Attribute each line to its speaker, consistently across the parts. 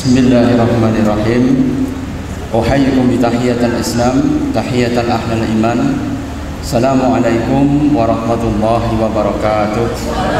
Speaker 1: Bismillahirrahmanirrahim. Uhayyikum bi tahiyatil Islam, tahiyatul ahlul iman. Assalamualaikum warahmatullahi wabarakatuh.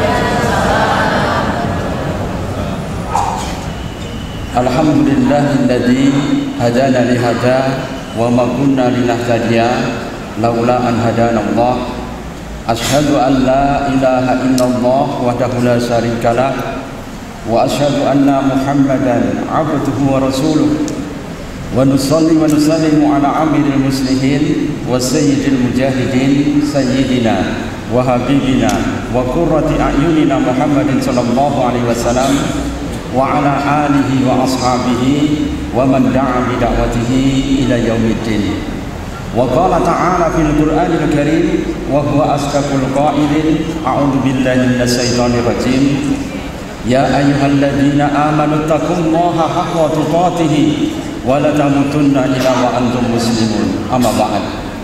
Speaker 1: Alhamdulillahilladzi hadana li hada wa ma kunna linahtadiya laula an hadana Allah. Asyhadu an la ilaha illallah wahdahu la syarikalah wa asyhadu anna Muhammadan abduhu wa rasuluh wa nusalli wa nusallimu ala amiril muslimin wa sayyidil mujahidin sayyidina wa habibina wa qurrati a'yunina Muhammadin sallallahu alaihi wasallam wa ala alihi wa ashabihi wa man da'a bi da'watihi ila yaumiddin. Wa qala ta'ala fil Qur'anil Karim wa huwa asdaqul qailin a'udzu billahi minasy syaithanir rajim. Ya ayyuhalladzina amanu taqullaha haqqa tuqatih wa la tamutunna illa wa antum muslimun. Amma ba'd.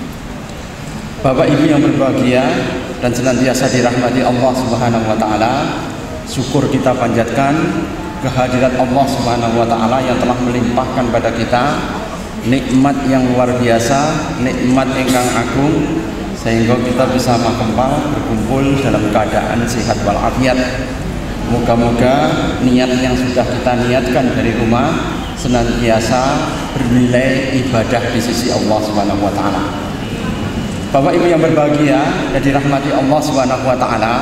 Speaker 1: Bapak Ibu yang berbahagia dan senantiasa dirahmati Allah Subhanahu wa taala, syukur kita panjatkan kehadirat Allah Subhanahu wa taala yang telah melimpahkan pada kita nikmat yang luar biasa, nikmat ingkang agung, sehingga kita bisa makempal berkumpul dalam keadaan sehat walafiat. Moga-moga niat yang sudah kita niatkan dari rumah senantiasa bernilai ibadah di sisi Allah Subhanahu wa taala. Bapak Ibu yang berbahagia dan dirahmati Allah Subhanahu wa taala,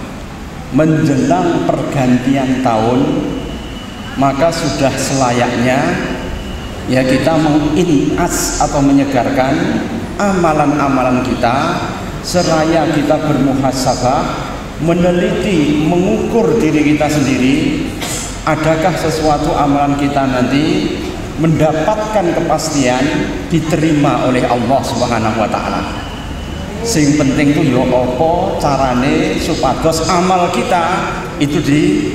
Speaker 1: menjelang pergantian tahun maka sudah selayaknya ya kita menginas atau menyegarkan amalan-amalan kita, seraya kita bermuhasabah, meneliti, mengukur diri kita sendiri, adakah sesuatu amalan kita nanti mendapatkan kepastian diterima oleh Allah Subhanahu wa taala. Sing penting itu yo apa carane supados amal kita itu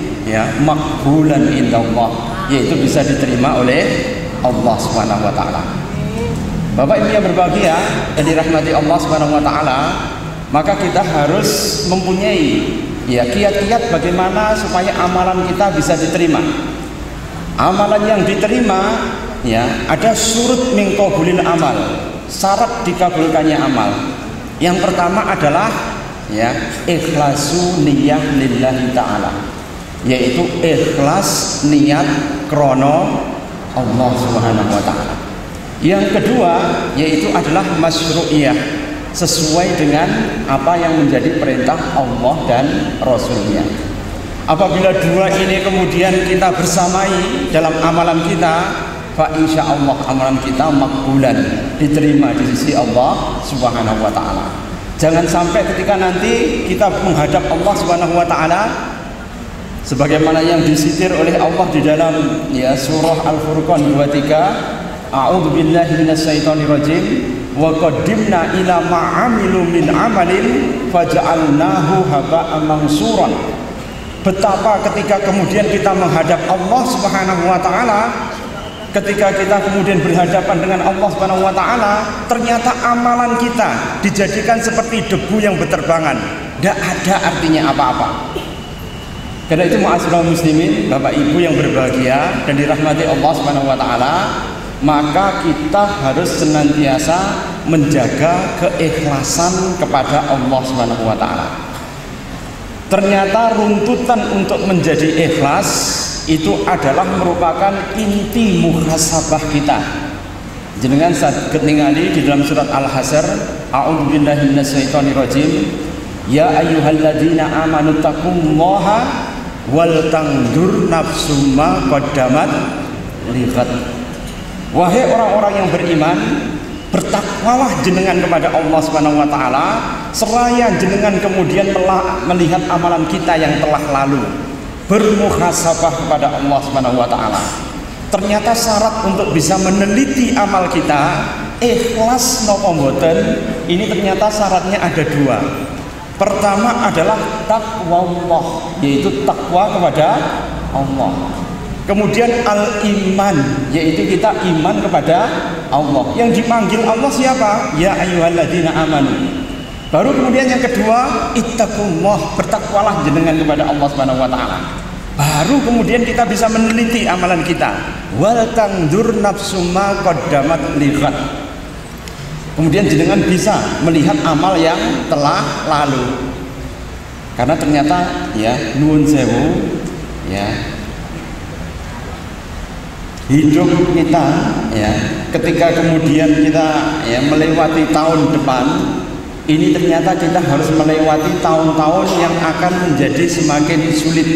Speaker 1: makbulan indallah, yaitu bisa diterima oleh Allah Subhanahu wa taala. Bapak Ibu yang berbahagia dan dirahmati Allah Subhanahu wa taala, maka kita harus mempunyai kiat-kiat bagaimana supaya amalan kita bisa diterima. Amalan yang diterima ada surut min qabulil amal, syarat dikabulkannya amal. Yang pertama adalah ikhlasu niyyah lillahi ta'ala, yaitu ikhlas niat krono Allah Subhanahu wa taala. Yang kedua yaitu adalah masyru'iyah, sesuai dengan apa yang menjadi perintah Allah dan Rasulnya. Apabila dua ini kemudian kita bersamai dalam amalan kita, fa insyaallah amalan kita makbulan, diterima di sisi Allah Subhanahu wa taala. Jangan sampai ketika nanti kita menghadap Allah Subhanahu wa taala sebagaimana yang disitir oleh Allah di dalam surah Al-Furqan 23, a'udzu billahi minasyaitonir rajim, wa qaddimna ila ma'amilu min amalin faja'alnahu haba'an mansuran. Betapa ketika kemudian kita menghadap Allah Subhanahu wa taala, ketika kita kemudian berhadapan dengan Allah Subhanahu wa taala, ternyata amalan kita dijadikan seperti debu yang berterbangan, tidak ada artinya apa-apa. Karena itu ma'asyiral muslimin, Bapak Ibu yang berbahagia dan dirahmati Allah Subhanahu wa taala, maka kita harus senantiasa menjaga keikhlasan kepada Allah Subhanahu wa taala. Ternyata runtutan untuk menjadi ikhlas itu adalah merupakan inti muhasabah kita. Jenengan saged ningali di dalam surat Al-Hasyr, a'udzu billahi minasyaitonir rajim, ya ayyuhalladzina amanu taqullaha wal tandur nafsum ma qaddamat lighad. Wahai orang-orang yang beriman, bertakwalah jenengan kepada Allah Subhanahu wa taala, seraya jenengan kemudian melihat amalan kita yang telah lalu, bermuhasabah kepada Allah Subhanahu wa taala. Ternyata syarat untuk bisa meneliti amal kita, ikhlas napa mboten, ini ternyata syaratnya ada dua. Pertama adalah takwa Allah, yaitu takwa kepada Allah. Kemudian al-iman, yaitu kita iman kepada Allah. Yang dipanggil Allah siapa? Ya ayyuhalladzina amanu. Baru kemudian yang kedua, ittaqullah, bertakwalah jenengan kepada Allah Subhanahu wa taala. baru kemudian kita bisa meneliti amalan kita. Wal tangdur nafsu ma qaddamat liqat. Kemudian jenengan bisa melihat amal yang telah lalu. Karena ternyata ya nuwun sewu ya, hidup kita ya, ketika kemudian kita ya melewati tahun depan ini, ternyata kita harus melewati tahun-tahun yang akan menjadi semakin sulit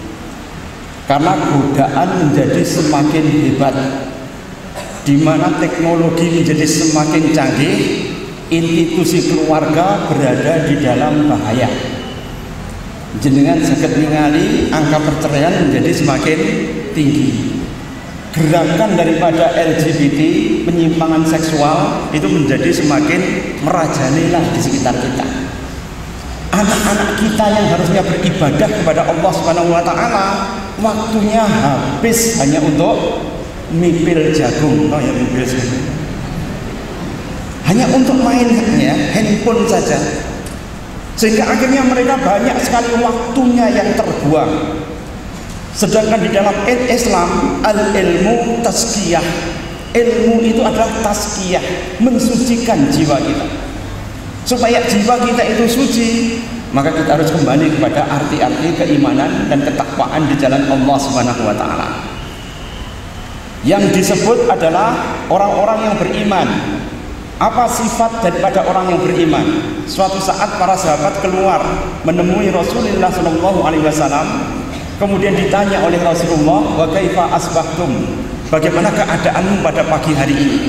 Speaker 1: karena godaan menjadi semakin hebat, di mana teknologi menjadi semakin canggih, institusi keluarga berada di dalam bahaya. Jenengan saged ningali angka perceraian menjadi semakin tinggi. Gerakan daripada LGBT, penyimpangan seksual itu menjadi semakin merajalela di sekitar kita. Anak-anak kita yang harusnya beribadah kepada Allah Subhanahu wa taala, waktunya habis hanya untuk mipil jagung. Oh ya, mipil jagung. Hanya untuk mainnya handphone saja. Sehingga akhirnya mereka banyak sekali waktunya yang terbuang. Sedangkan di dalam Islam, al-ilmu tazkiyah, ilmu itu adalah tazkiyah, mensucikan jiwa kita. Supaya jiwa kita itu suci, maka kita harus kembali kepada arti-arti keimanan dan ketakwaan di jalan Allah Subhanahu wa taala. Yang disebut adalah orang-orang yang beriman. Apa sifat daripada orang yang beriman? Suatu saat para sahabat keluar menemui Rasulullah SAW. Kemudian ditanya oleh Rasulullah, wa kaifa asbahtum? Bagaimana keadaanmu pada pagi hari ini?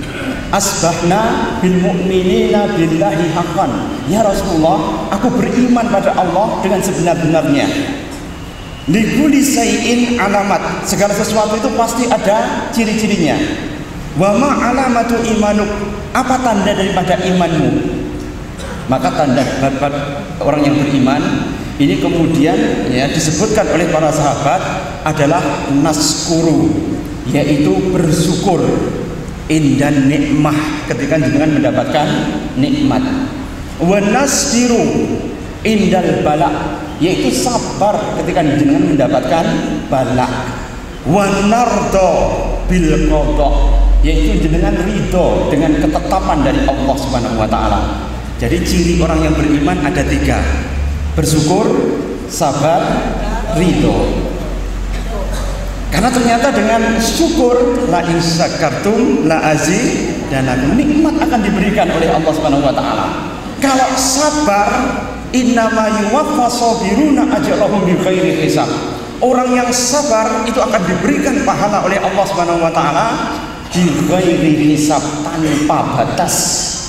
Speaker 1: Asbahna bil mu'minina billahi haqqan. Ya Rasulullah, aku beriman pada Allah dengan sebenar-benarnya. Likulli syai'in alamat. Segala sesuatu itu pasti ada ciri-cirinya. Wa ma alamatu imanuk? Apa tanda daripada imanmu? Maka tanda daripada orang yang beriman ini kemudian ya disebutkan oleh para sahabat adalah naskuru, yaitu bersyukur indan nikmah, ketika jenengan mendapatkan nikmat. Wa nasbiru indal bala, yaitu sabar ketika jenengan mendapatkan bala. Wa nardo bil qada, yaitu jenengan ridho dengan ketetapan dari Allah Subhanahu wa taala. Jadi ciri orang yang beriman ada 3: bersyukur, sabar, ridho. Karena ternyata dengan syukur, la in syakartum la azidanakum, nikmat akan diberikan oleh Allah Subhanahu wa taala. Kalau sabar, innama yuwaffas sabiruna ajrahum bighairi hisab. Orang yang sabar itu akan diberikan pahala oleh Allah Subhanahu wa taala bighairi hisab, tanpa batas.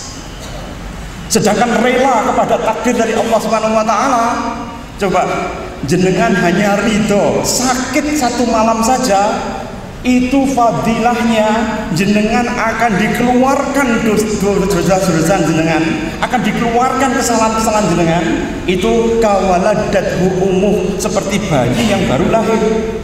Speaker 1: Sedangkan rela kepada takdir dari Allah Subhanahu wa taala, coba jenengan hanya ridho sakit 1 malam saja, itu fadilahnya jenengan akan dikeluarkan dosa-dosa jenengan, akan dikeluarkan kesalahan-kesalahan jenengan. Itu kawaladathu umuh, seperti bayi yang baru lahir.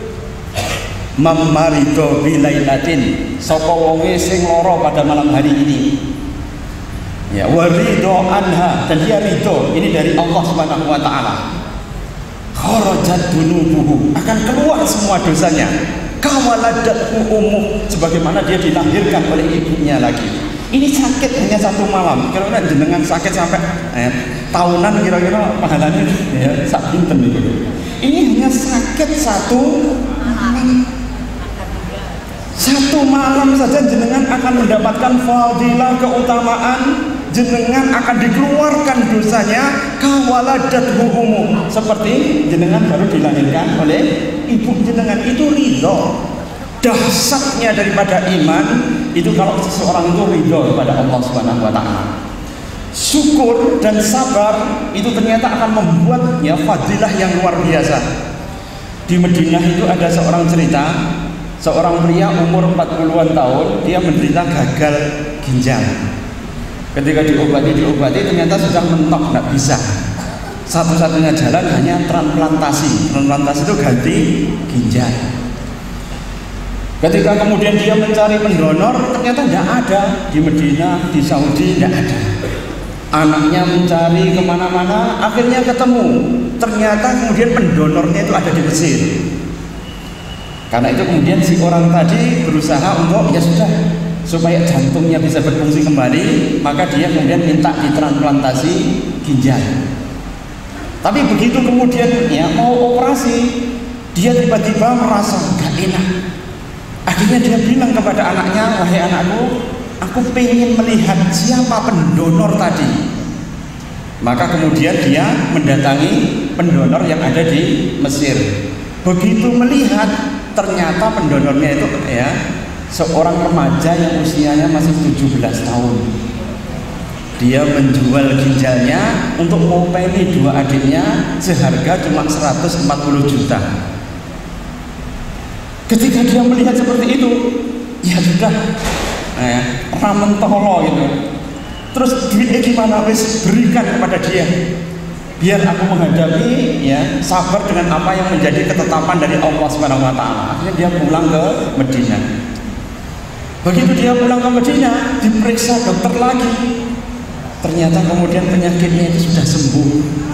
Speaker 1: Mamarido bilailatin, sapa wonge sing lara pada malam hari ini. Ya, warido anha, dan dia ridho ini dari Allah Subhanahu wa taala. Kharajat dunubuhu, akan keluar semua dosanya. Kawaladathu ummuh, sebagaimana dia dilahirkan oleh ibunya lagi. Ini sakit hanya 1 malam. Kira-kira jenengan sakit sampai tahunan, kira-kira pahalanya ya sak pinten niku. Ini hanya sakit 1 malam. 1 malam saja jenengan akan mendapatkan fadilah, keutamaan. Jenengan akan dikeluarkan dosanya kawaladathu ummuh, seperti jenengan baru dilahirkan oleh ibu jenengan. Itu ridho. Dahsyatnya daripada iman itu kalau seseorang itu ridho kepada Allah Subhanahu wa taala. Syukur dan sabar itu ternyata akan membuatnya fadilah yang luar biasa. Di Madinah itu ada seorang cerita, seorang pria umur 40-an tahun, dia menderita gagal ginjal. Ketika diobati ternyata sudah mentok, tidak bisa. Satu-satunya jalan hanya transplantasi. Transplantasi itu ganti ginjal. Ketika kemudian dia mencari pendonor, ternyata tidak ada di Madinah, di Saudi tidak ada. Anaknya mencari kemana-mana, akhirnya ketemu. Ternyata kemudian pendonornya itu ada di Mesir. Karena itu kemudian si orang tadi berusaha untuk ya sudah supaya jantungnya bisa berfungsi kembali, maka dia kemudian minta ditransplantasi ginjal. Tapi begitu kemudian ya mau operasi, dia tiba-tiba merasa gak enak. Akhirnya dia bilang kepada anaknya, wahai anakku, aku pengen melihat siapa pendonor tadi. Maka kemudian dia mendatangi pendonor yang ada di Mesir. Begitu melihat, ternyata pendonornya itu ya seorang remaja yang usianya masih 17 tahun. Dia menjual ginjalnya untuk ngopeni dua adiknya seharga cuma 140 juta. Ketika dia melihat seperti itu, ya sudah, ramen tolo gitu. Terus duitnya gimana? Wis berikan kepada dia, biar aku menghadapi ya sabar dengan apa yang menjadi ketetapan dari Allah Subhanahu wa taala. Akhirnya dia pulang ke Madinah. Begitu dia pulang ke Madinah, diperiksa dokter lagi. Ternyata kemudian penyakitnya itu sudah sembuh.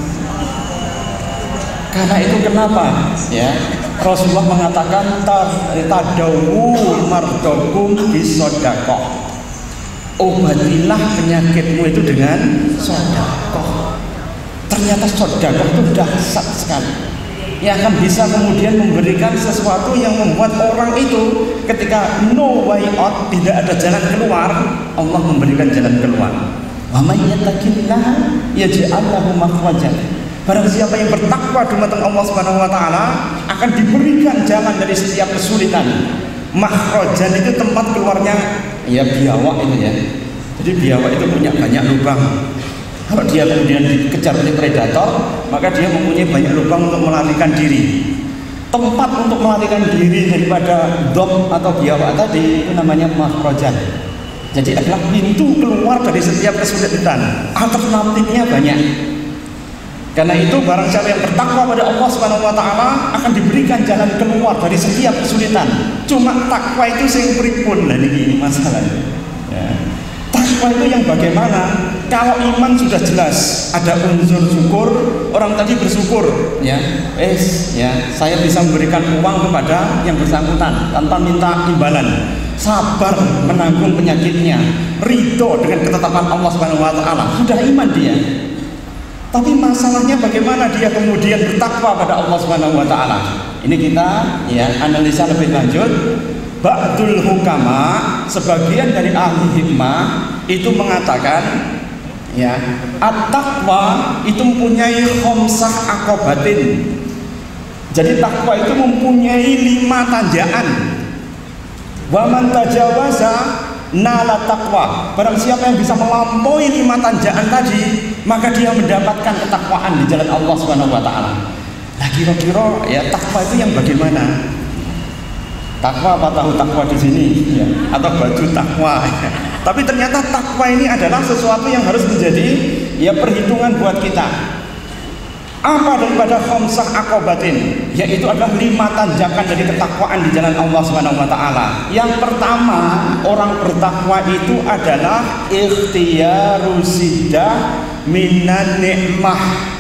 Speaker 1: Karena itu kenapa ya Rasulullah mengatakan tadawu mardokum bisodaqah. Obatilah penyakitmu itu dengan sedekah. Ternyata sedekah itu dahsyat sekali, yang akan bisa kemudian memberikan sesuatu yang membuat orang itu ketika no way out, tidak ada jalan keluar, Allah memberikan jalan keluar. Wa may yattaqillaha yaj'al lahu makhrajan. Barang siapa yang bertakwa di mata Allah Subhanahu wa taala akan diberikan jalan dari setiap kesulitan. Makhrajan itu tempat keluarnya ya biawak itu ya. Jadi biawak itu punya banyak lubang. Kalau dia kemudian dikejar oleh predator, maka dia mempunyai banyak lubang untuk melarikan diri. Tempat untuk melarikan diri daripada dom atau biawak tadi itu namanya makhrajan. Jadi adalah pintu keluar dari setiap kesulitan. Alternatifnya banyak. Karena itu barang siapa yang bertakwa pada Allah Subhanahu wa taala akan diberikan jalan keluar dari setiap kesulitan. Cuma takwa itu sing pripun lah ini masalahnya. Ya. Takwa itu yang bagaimana? Kalau iman sudah jelas, ada unsur syukur, orang tadi bersyukur, ya, saya bisa memberikan uang kepada yang bersangkutan tanpa minta imbalan. Sabar menanggung penyakitnya, ridho dengan ketetapan Allah Subhanahu wa taala, sudah iman dia. Tapi masalahnya bagaimana dia kemudian bertakwa pada Allah Subhanahu wa taala. Ini kita ya analisa lebih lanjut. Ba'dul hukama, sebagian dari ahli hikmah itu mengatakan ya, at-taqwa itu mempunyai khamsah aqobatin. Jadi takwa itu mempunyai 5 tanjakan. Wa man tajawaza nala taqwa. Barang siapa yang bisa melampaui 5 tanjakan tadi, maka dia mendapatkan ketakwaan di jalan Allah Subhanahu wa taala. Nah, kira-kira ya takwa itu yang bagaimana? Takwa apa tahu takwa di sini ya, atau baju takwa. Tapi ternyata takwa ini adalah sesuatu yang harus menjadi ya perhitungan buat kita. Apa daripada khamsah aqobatin? Yaitu adalah 5 tanjakan dari ketakwaan di jalan Allah Subhanahu wa taala. Yang pertama, orang bertakwa itu adalah ikhtiyaru siddah minan nikmah.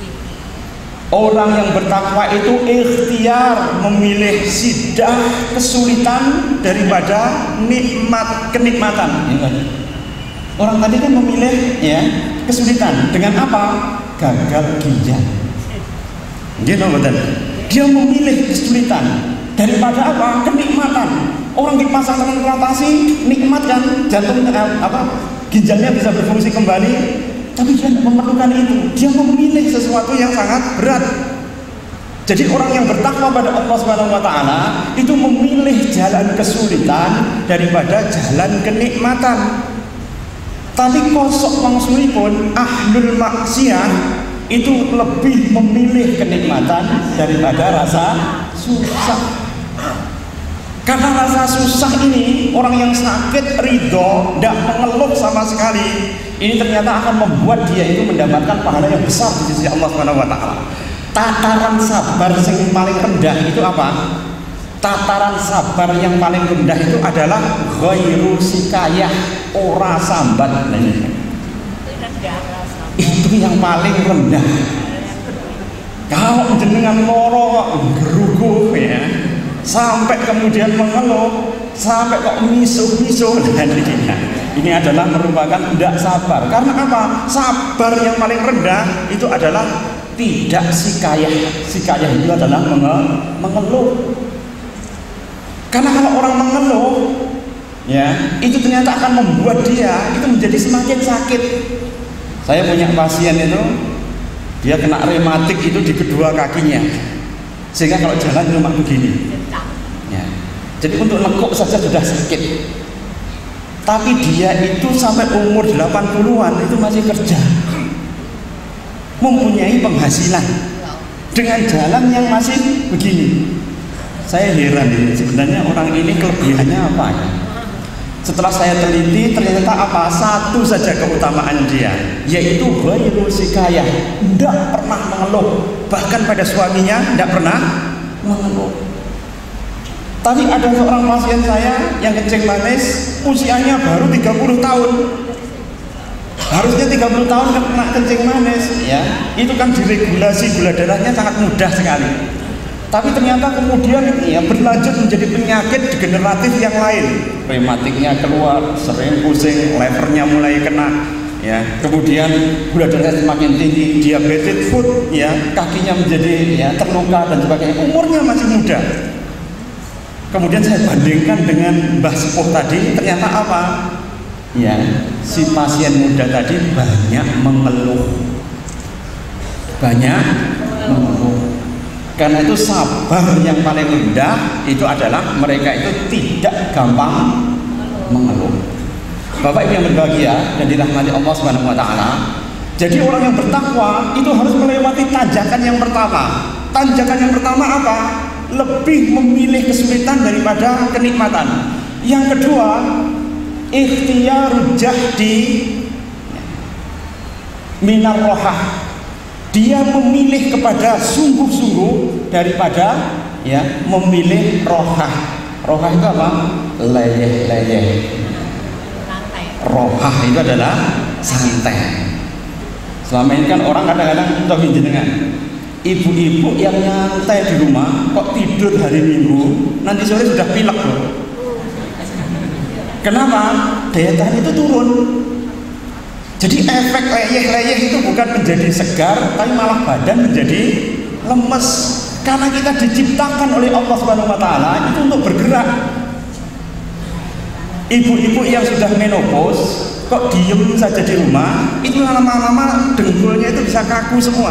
Speaker 1: Orang yang bertakwa itu ikhtiar memilih siddah kesulitan daripada kenikmatan. Orang tadi kan memilih ya kesulitan dengan apa? Gagal ginjal. Gitu betul. Dia memilih kesulitan daripada apa? Kenikmatan. Orang dipasang transplantasi nikmat kan, jantung ginjalnya bisa berfungsi kembali. Tapi dia tidak memerlukan itu. Dia memilih sesuatu yang sangat berat. Jadi orang yang bertakwa pada Allah Subhanahu wa taala itu memilih jalan kesulitan daripada jalan kenikmatan. Tapi kosok mangsulipun ahlul maksiyah itu lebih memilih kenikmatan daripada rasa susah. Karena rasa susah ini, orang yang sakit ridho, tidak mengeluh sama sekali, ini ternyata akan membuat dia itu mendapatkan pahala yang besar di sisi Allah Subhanahu wa taala. Tataran sabar yang paling rendah itu apa? Tataran sabar yang paling rendah itu adalah ghairu sikayah, ora sambat. Itu yang paling rendah. Kalau jenengan loro geruguh ya, sampai kemudian mengeluh, sampai kok misuh-misuh. Dan ini adalah merupakan tidak sabar. Karena apa? Sabar yang paling rendah itu adalah tidak sikayah. Sikayah itu adalah mengeluh. Karena kalau orang mengeluh, ya, itu ternyata akan membuat dia itu menjadi semakin sakit. Saya punya pasien itu, dia kena rematik itu di kedua kakinya, sehingga kalau jalan cuma begini. Ya. Jadi untuk lekuk saja sudah sakit. Tapi dia itu sampai umur 80-an itu masih kerja, mempunyai penghasilan dengan jalan yang masih begini. Saya heran ini, sebenarnya orang ini kelebihannya apa ya? Setelah saya teliti, ternyata apa? Satu saja keutamaan dia, yaitu ghairu sikayah, tidak pernah mengeluh. Bahkan pada suaminya tidak pernah mengeluh. Tadi ada seorang pasien saya yang kencing manis, usianya baru 30 tahun. Harusnya 30 tahun kena kencing manis, ya. Itu kan diregulasi gula darahnya sangat mudah sekali. Tapi ternyata kemudian ya berlanjut menjadi penyakit degeneratif yang lain. Rematiknya keluar, sering pusing, levernya mulai kena, ya. Kemudian gula darah semakin tinggi, diabetes foot, ya, kakinya menjadi ya terluka dan sebagainya. Umurnya masih muda. Kemudian saya bandingkan dengan Mbah Sepuh tadi, ternyata apa? Ya, si pasien muda tadi banyak mengeluh. Banyak mengeluh. Karena itu sabar yang paling rendah itu adalah mereka itu tidak gampang mengeluh. Bapak Ibu yang berbahagia dan dirahmati Allah Subhanahu wa taala. Jadi orang yang bertakwa itu harus melewati tanjakan yang pertama. Tanjakan yang pertama apa? Lebih memilih kesulitan daripada kenikmatan. Yang kedua, ikhtiyarul jahdi minar rohah. Dia memilih kepada sungguh-sungguh daripada ya memilih rohah. Rohah itu apa? Leyeh-leyeh. Rohah itu adalah santai. Selama ini kan orang kadang-kadang tahu jenengan, ibu-ibu yang nyantai di rumah kok tidur hari Minggu, nanti sore sudah pilek loh. Kenapa? Daya tahan itu turun. Jadi efek leyeh-leyeh itu bukan menjadi segar, tapi malah badan menjadi lemes. Karena kita diciptakan oleh Allah Subhanahu wa taala itu untuk bergerak. Ibu-ibu yang sudah menopause kok diem saja di rumah, itu lama-lama dengkulnya itu bisa kaku semua.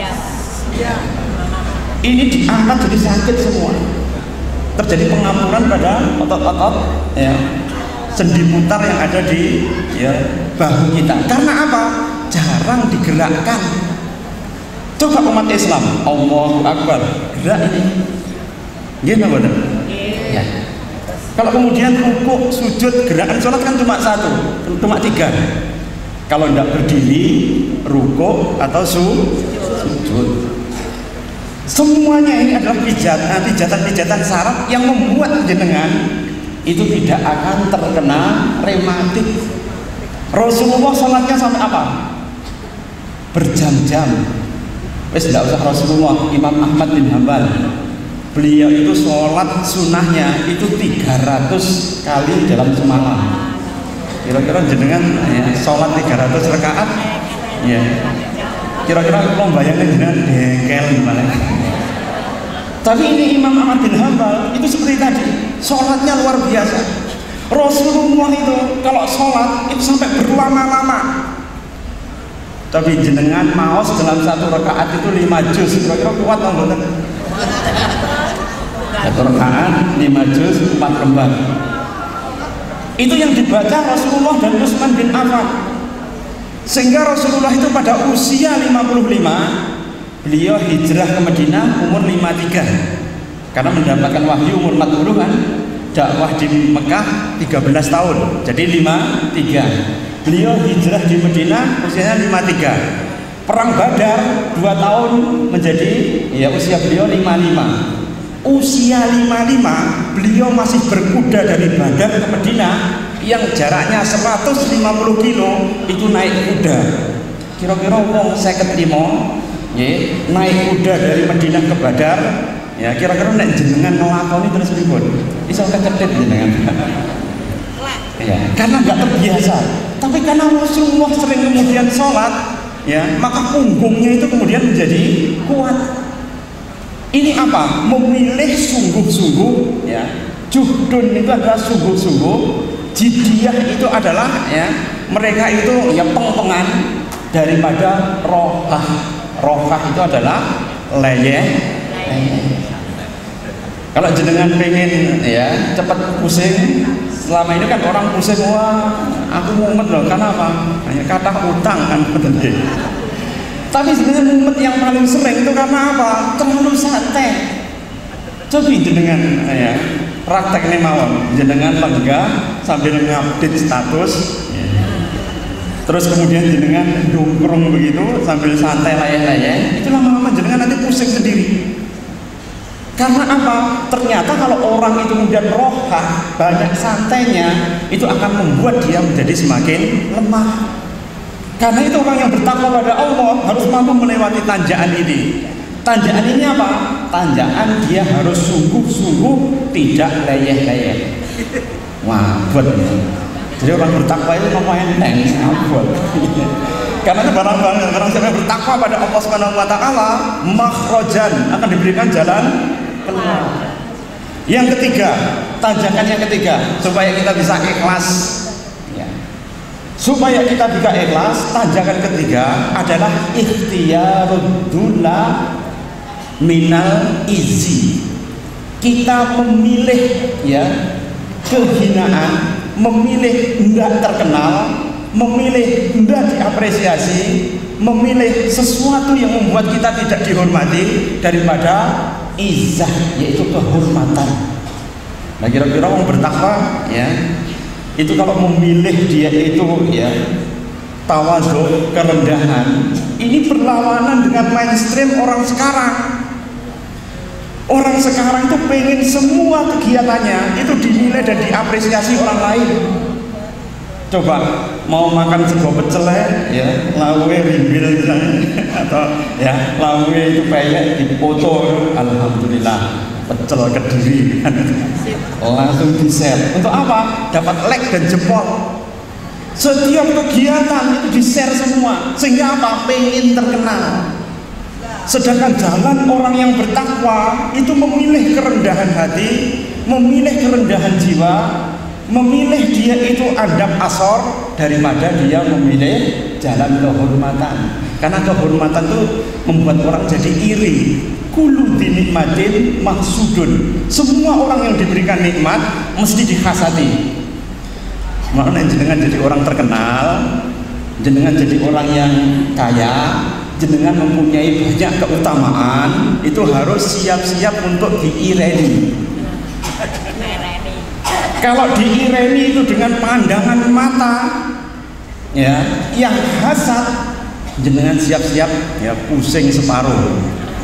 Speaker 1: Ini diangkat jadi sakit semua. Terjadi pengapuran pada otot-otot, ya, sendi putar yang ada di ya, bahu kita. Karena apa? Jarang digerakkan. Coba umat Islam, Allahu Akbar, gerak ini. Gimana benar? Ya. Kalau kemudian rukuk, sujud, gerakan sholat kan cuma satu, cuma 3. Kalau tidak berdiri, rukuk atau sujud. Semuanya ini adalah pijatan-pijatan syarat yang membuat jenengan itu tidak akan terkena rematik. Rasulullah sholatnya sampai apa? Berjam-jam. Wes tidak usah Rasulullah, Imam Ahmad bin Hanbal, beliau itu sholat sunnahnya itu 300 kali dalam semalam. Kira-kira jenengan ya, sholat 300 rakaat, ya. Kira-kira kalau bayangin jenengan dengkel gimana? Tapi ini Imam Ahmad bin Hanbal itu seperti tadi, sholatnya luar biasa. Rasulullah itu kalau sholat itu sampai berlama-lama. Tapi jenengan maos dalam satu rakaat itu 5 juz, kira-kira kuat atau enggak? Satu rakaat 5 juz 4 lembar. Itu yang dibaca Rasulullah dan Utsman bin Affan. Sehingga Rasulullah itu pada usia 55 beliau hijrah ke Madinah umur 53 karena mendapatkan wahyu umur 40 kan, dakwah di Mekah 13 tahun jadi 53. Beliau hijrah di Madinah usianya 53. Perang Badar 2 tahun menjadi ya usia beliau 55. Usia 55 beliau masih berkuda dari Badar ke Madinah yang jaraknya 150 kilo itu naik kuda. Kira-kira wong 55 naik kuda dari Madinah ke Badar Ya kira-kira nek jenengan ngelakoni terus pripun? Iso kecethit jenengan. Ya, karena nggak terbiasa. Tapi karena Rasulullah sering kemudian sholat, ya, maka punggungnya itu kemudian menjadi kuat. Ini apa? Memilih sungguh-sungguh, ya. Juhdun itu adalah sungguh-sungguh. Jiddiyah itu adalah, ya, mereka itu ya peng-pengan daripada rohah. Rohah itu adalah leyeh. Kalau jenengan pengen ya cepat pusing, selama ini kan orang pusing, wah aku mumet loh, karena apa? Kata utang kan betul. Tapi sebenarnya mumet yang paling sering itu karena apa? Terlalu santai. Coba jenengan ya praktek nih mawon, jenengan lenggah sambil ngupdate status, terus kemudian jenengan dongkrong begitu sambil santai layeh-layeh, itu lama-lama jenengan nanti pusing sendiri. Karena apa? Ternyata kalau orang itu kemudian rohah, banyak santainya, itu akan membuat dia menjadi semakin lemah. Karena itu orang yang bertakwa pada Allah harus mampu melewati tanjakan ini. Tanjakan ini apa? Tanjakan dia harus sungguh-sungguh, tidak leyeh-leyeh. Wah, buat ini. Jadi orang bertakwa itu ngomong enteng, buat. Karena itu barang siapa yang bertakwa pada Allah Subhanahu wa taala, makhrajan, akan diberikan jalan keluar. Yang ketiga, tanjakan yang ketiga, supaya kita bisa ikhlas, ya. Supaya kita bisa ikhlas, tanjakan ketiga adalah ikhtiyarud dunya minal izzi. Kita memilih, ya, kehinaan, memilih enggak terkenal, memilih hendak diapresiasi, memilih sesuatu yang membuat kita tidak dihormati daripada izzah, yaitu kehormatan. Nah kira-kira orang bertakwa, ya, itu kalau memilih dia itu, ya, tawadhu, kerendahan, ini berlawanan dengan mainstream orang sekarang. Orang sekarang itu pengen semua kegiatannya itu dinilai dan diapresiasi orang lain. Coba mau makan sego pecel ya, lawe rimbil misalnya, atau ya lawe itu peyek dipoto, alhamdulillah pecel Kediri, langsung di share. Untuk apa? Dapat like dan jempol. Setiap kegiatan itu di share semua, sehingga apa? Pengen terkenal. Sedangkan jalan orang yang bertakwa itu memilih kerendahan hati, memilih kerendahan jiwa, memilih dia itu adab asor daripada dia memilih jalan kehormatan. Karena kehormatan itu membuat orang jadi iri. Kullu dinikmatin mahsudun. Semua orang yang diberikan nikmat mesti dihasati. Makanya jenengan jadi orang terkenal, jenengan jadi orang yang kaya, jenengan mempunyai banyak keutamaan, itu harus siap-siap untuk diireni. Kalau diireni itu dengan pandangan mata, ya, yang hasad, jenengan siap-siap ya pusing separuh.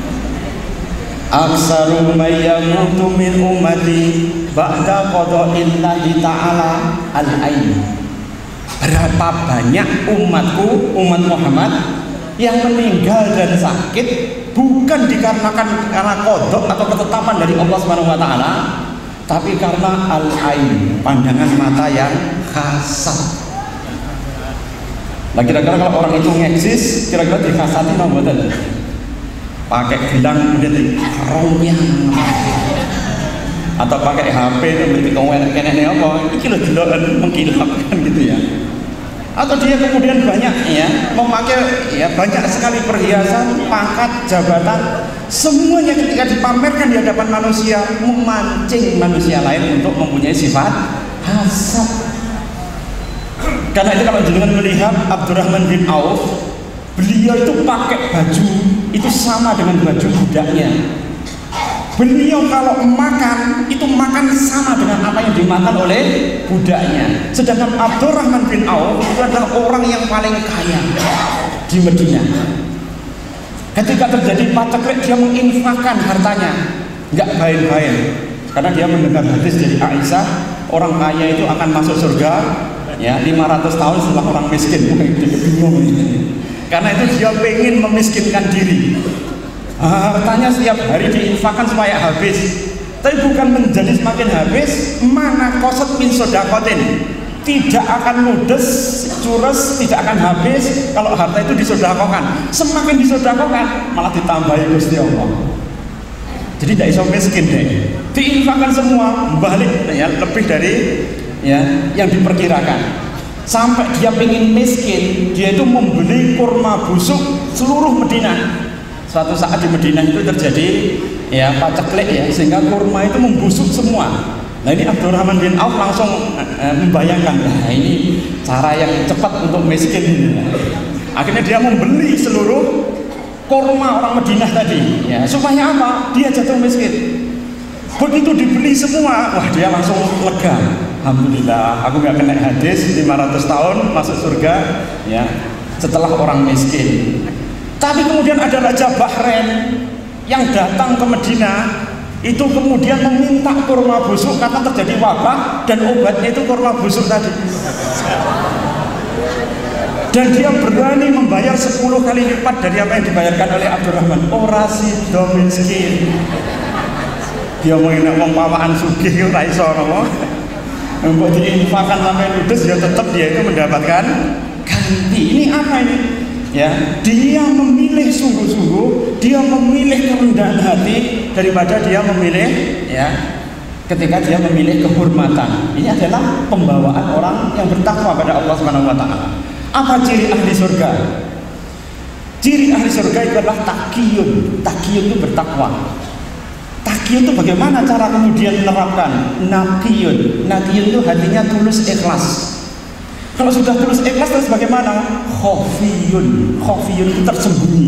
Speaker 1: Aksaru mayyamutu min ummati ba'da qada'illahi ta'ala al-ain. Berapa banyak umatku, umat Muhammad yang meninggal dan sakit bukan dikarenakan karena kodok atau ketetapan dari Allah Subhanahu wa taala, tapi karena al-ain, pandangan mata yang hasad. Nah kira-kira kalau orang itu ngeksis, kira-kira dikasati no mboten? Pakai gelang kemudian dikarungnya, atau pakai HP itu berarti kene apa? Iki lho deloken mengkilapkan gitu ya. Atau dia kemudian banyak ya memakai ya banyak sekali perhiasan, pangkat, jabatan, semuanya ketika dipamerkan di hadapan manusia memancing manusia lain untuk mempunyai sifat hasad. Karena itu kalau jenengan melihat Abdurrahman bin Auf, beliau itu pakai baju itu sama dengan baju budaknya. Beliau kalau makan itu makan sama dengan apa yang dimakan oleh budaknya. Sedangkan Abdurrahman bin Auf itu adalah orang yang paling kaya di Medina. Ketika terjadi paceklik, dia menginfakkan hartanya, nggak baik-baik. Karena dia mendengar hadis dari Aisyah, orang kaya itu akan masuk surga ya 500 tahun setelah orang miskin. Bingung ini. Karena itu dia pengen memiskinkan diri. Hartanya setiap hari diinfakkan supaya habis, tapi bukan menjadi semakin habis. Mana kosot min sodakotin, tidak akan ludes, cures, tidak akan habis kalau harta itu disodakokan. Semakin disodakokan malah ditambahi Gusti Allah. Jadi tidak iso miskin deh, diinfakkan semua balik ya, lebih dari ya yang diperkirakan. Sampai dia ingin miskin, dia itu membeli kurma busuk seluruh Madinah. Suatu saat di Madinah itu terjadi ya paceklik ya, sehingga kurma itu membusuk semua. Nah ini Abdurrahman bin Auf langsung membayangkan, nah ini cara yang cepat untuk miskin. Akhirnya dia membeli seluruh kurma orang Madinah tadi ya, supaya apa? Dia jatuh miskin. Begitu dibeli semua, wah dia langsung lega. Alhamdulillah, aku gak kena hadis 500 tahun masuk surga ya setelah orang miskin. Tapi kemudian ada Raja Bahrain yang datang ke Madinah, itu kemudian meminta kurma busuk karena terjadi wabah dan obatnya itu kurma busuk tadi. Dan dia berani membayar 10 kali lipat dari apa yang dibayarkan oleh Abdurrahman. Orasi do miskin. Dia mau ngomong pawaan sugih ora iso ngono. Untuk diinfakkan sampai ludes ya tetap dia itu mendapatkan ganti. Ini apa ini? Ya, dia memilih sungguh-sungguh, dia memilih kerendahan hati daripada dia memilih ya ketika dia memilih kehormatan. Ini adalah pembawaan orang yang bertakwa pada Allah Subhanahu wa taala. Apa ciri ahli surga? Ciri ahli surga itu adalah taqiyun. Taqiyun itu bertakwa. Taqiyun itu bagaimana cara kemudian menerapkan? Naqiyun. Naqiyun itu hatinya tulus ikhlas. Kalau sudah tulus ikhlas terus bagaimana? Khofiyun. Khofiyun itu tersembunyi.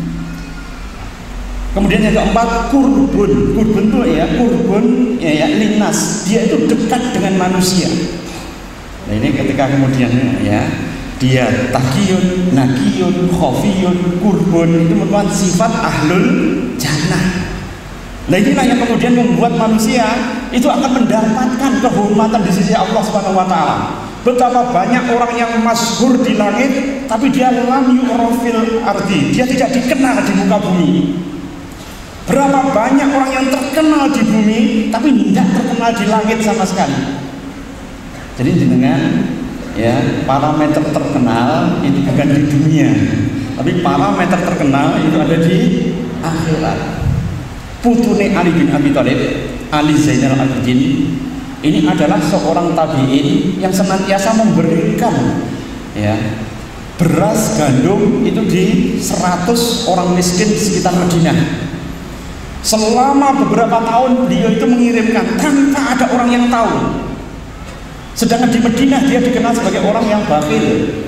Speaker 1: Kemudian yang keempat, kurbun. Kurbun itu ya, kurbun ya, linnas. Dia itu dekat dengan manusia. Nah ini ketika kemudian ya dia taqiyun, naqiyun, khofiyun, kurbun, itu merupakan sifat ahlul jannah. Nah inilah yang kemudian membuat manusia itu akan mendapatkan kehormatan di sisi Allah Subhanahu wa taala. Betapa banyak orang yang masyhur di langit tapi dia lam yu'rafil ardi, dia tidak dikenal di muka bumi. Berapa banyak orang yang terkenal di bumi tapi tidak terkenal di langit sama sekali. Jadi dengan ya parameter terkenal itu bukan di dunia, tapi parameter terkenal itu ada di akhirat. Putune Ali bin Abi Thalib, Ali Zainal Abidin, ini adalah seorang tabi'in yang senantiasa memberikan ya beras gandum itu di 100 orang miskin di sekitar Madinah. Selama beberapa tahun beliau itu mengirimkan tanpa ada orang yang tahu. Sedangkan di Madinah dia dikenal sebagai orang yang bakhil,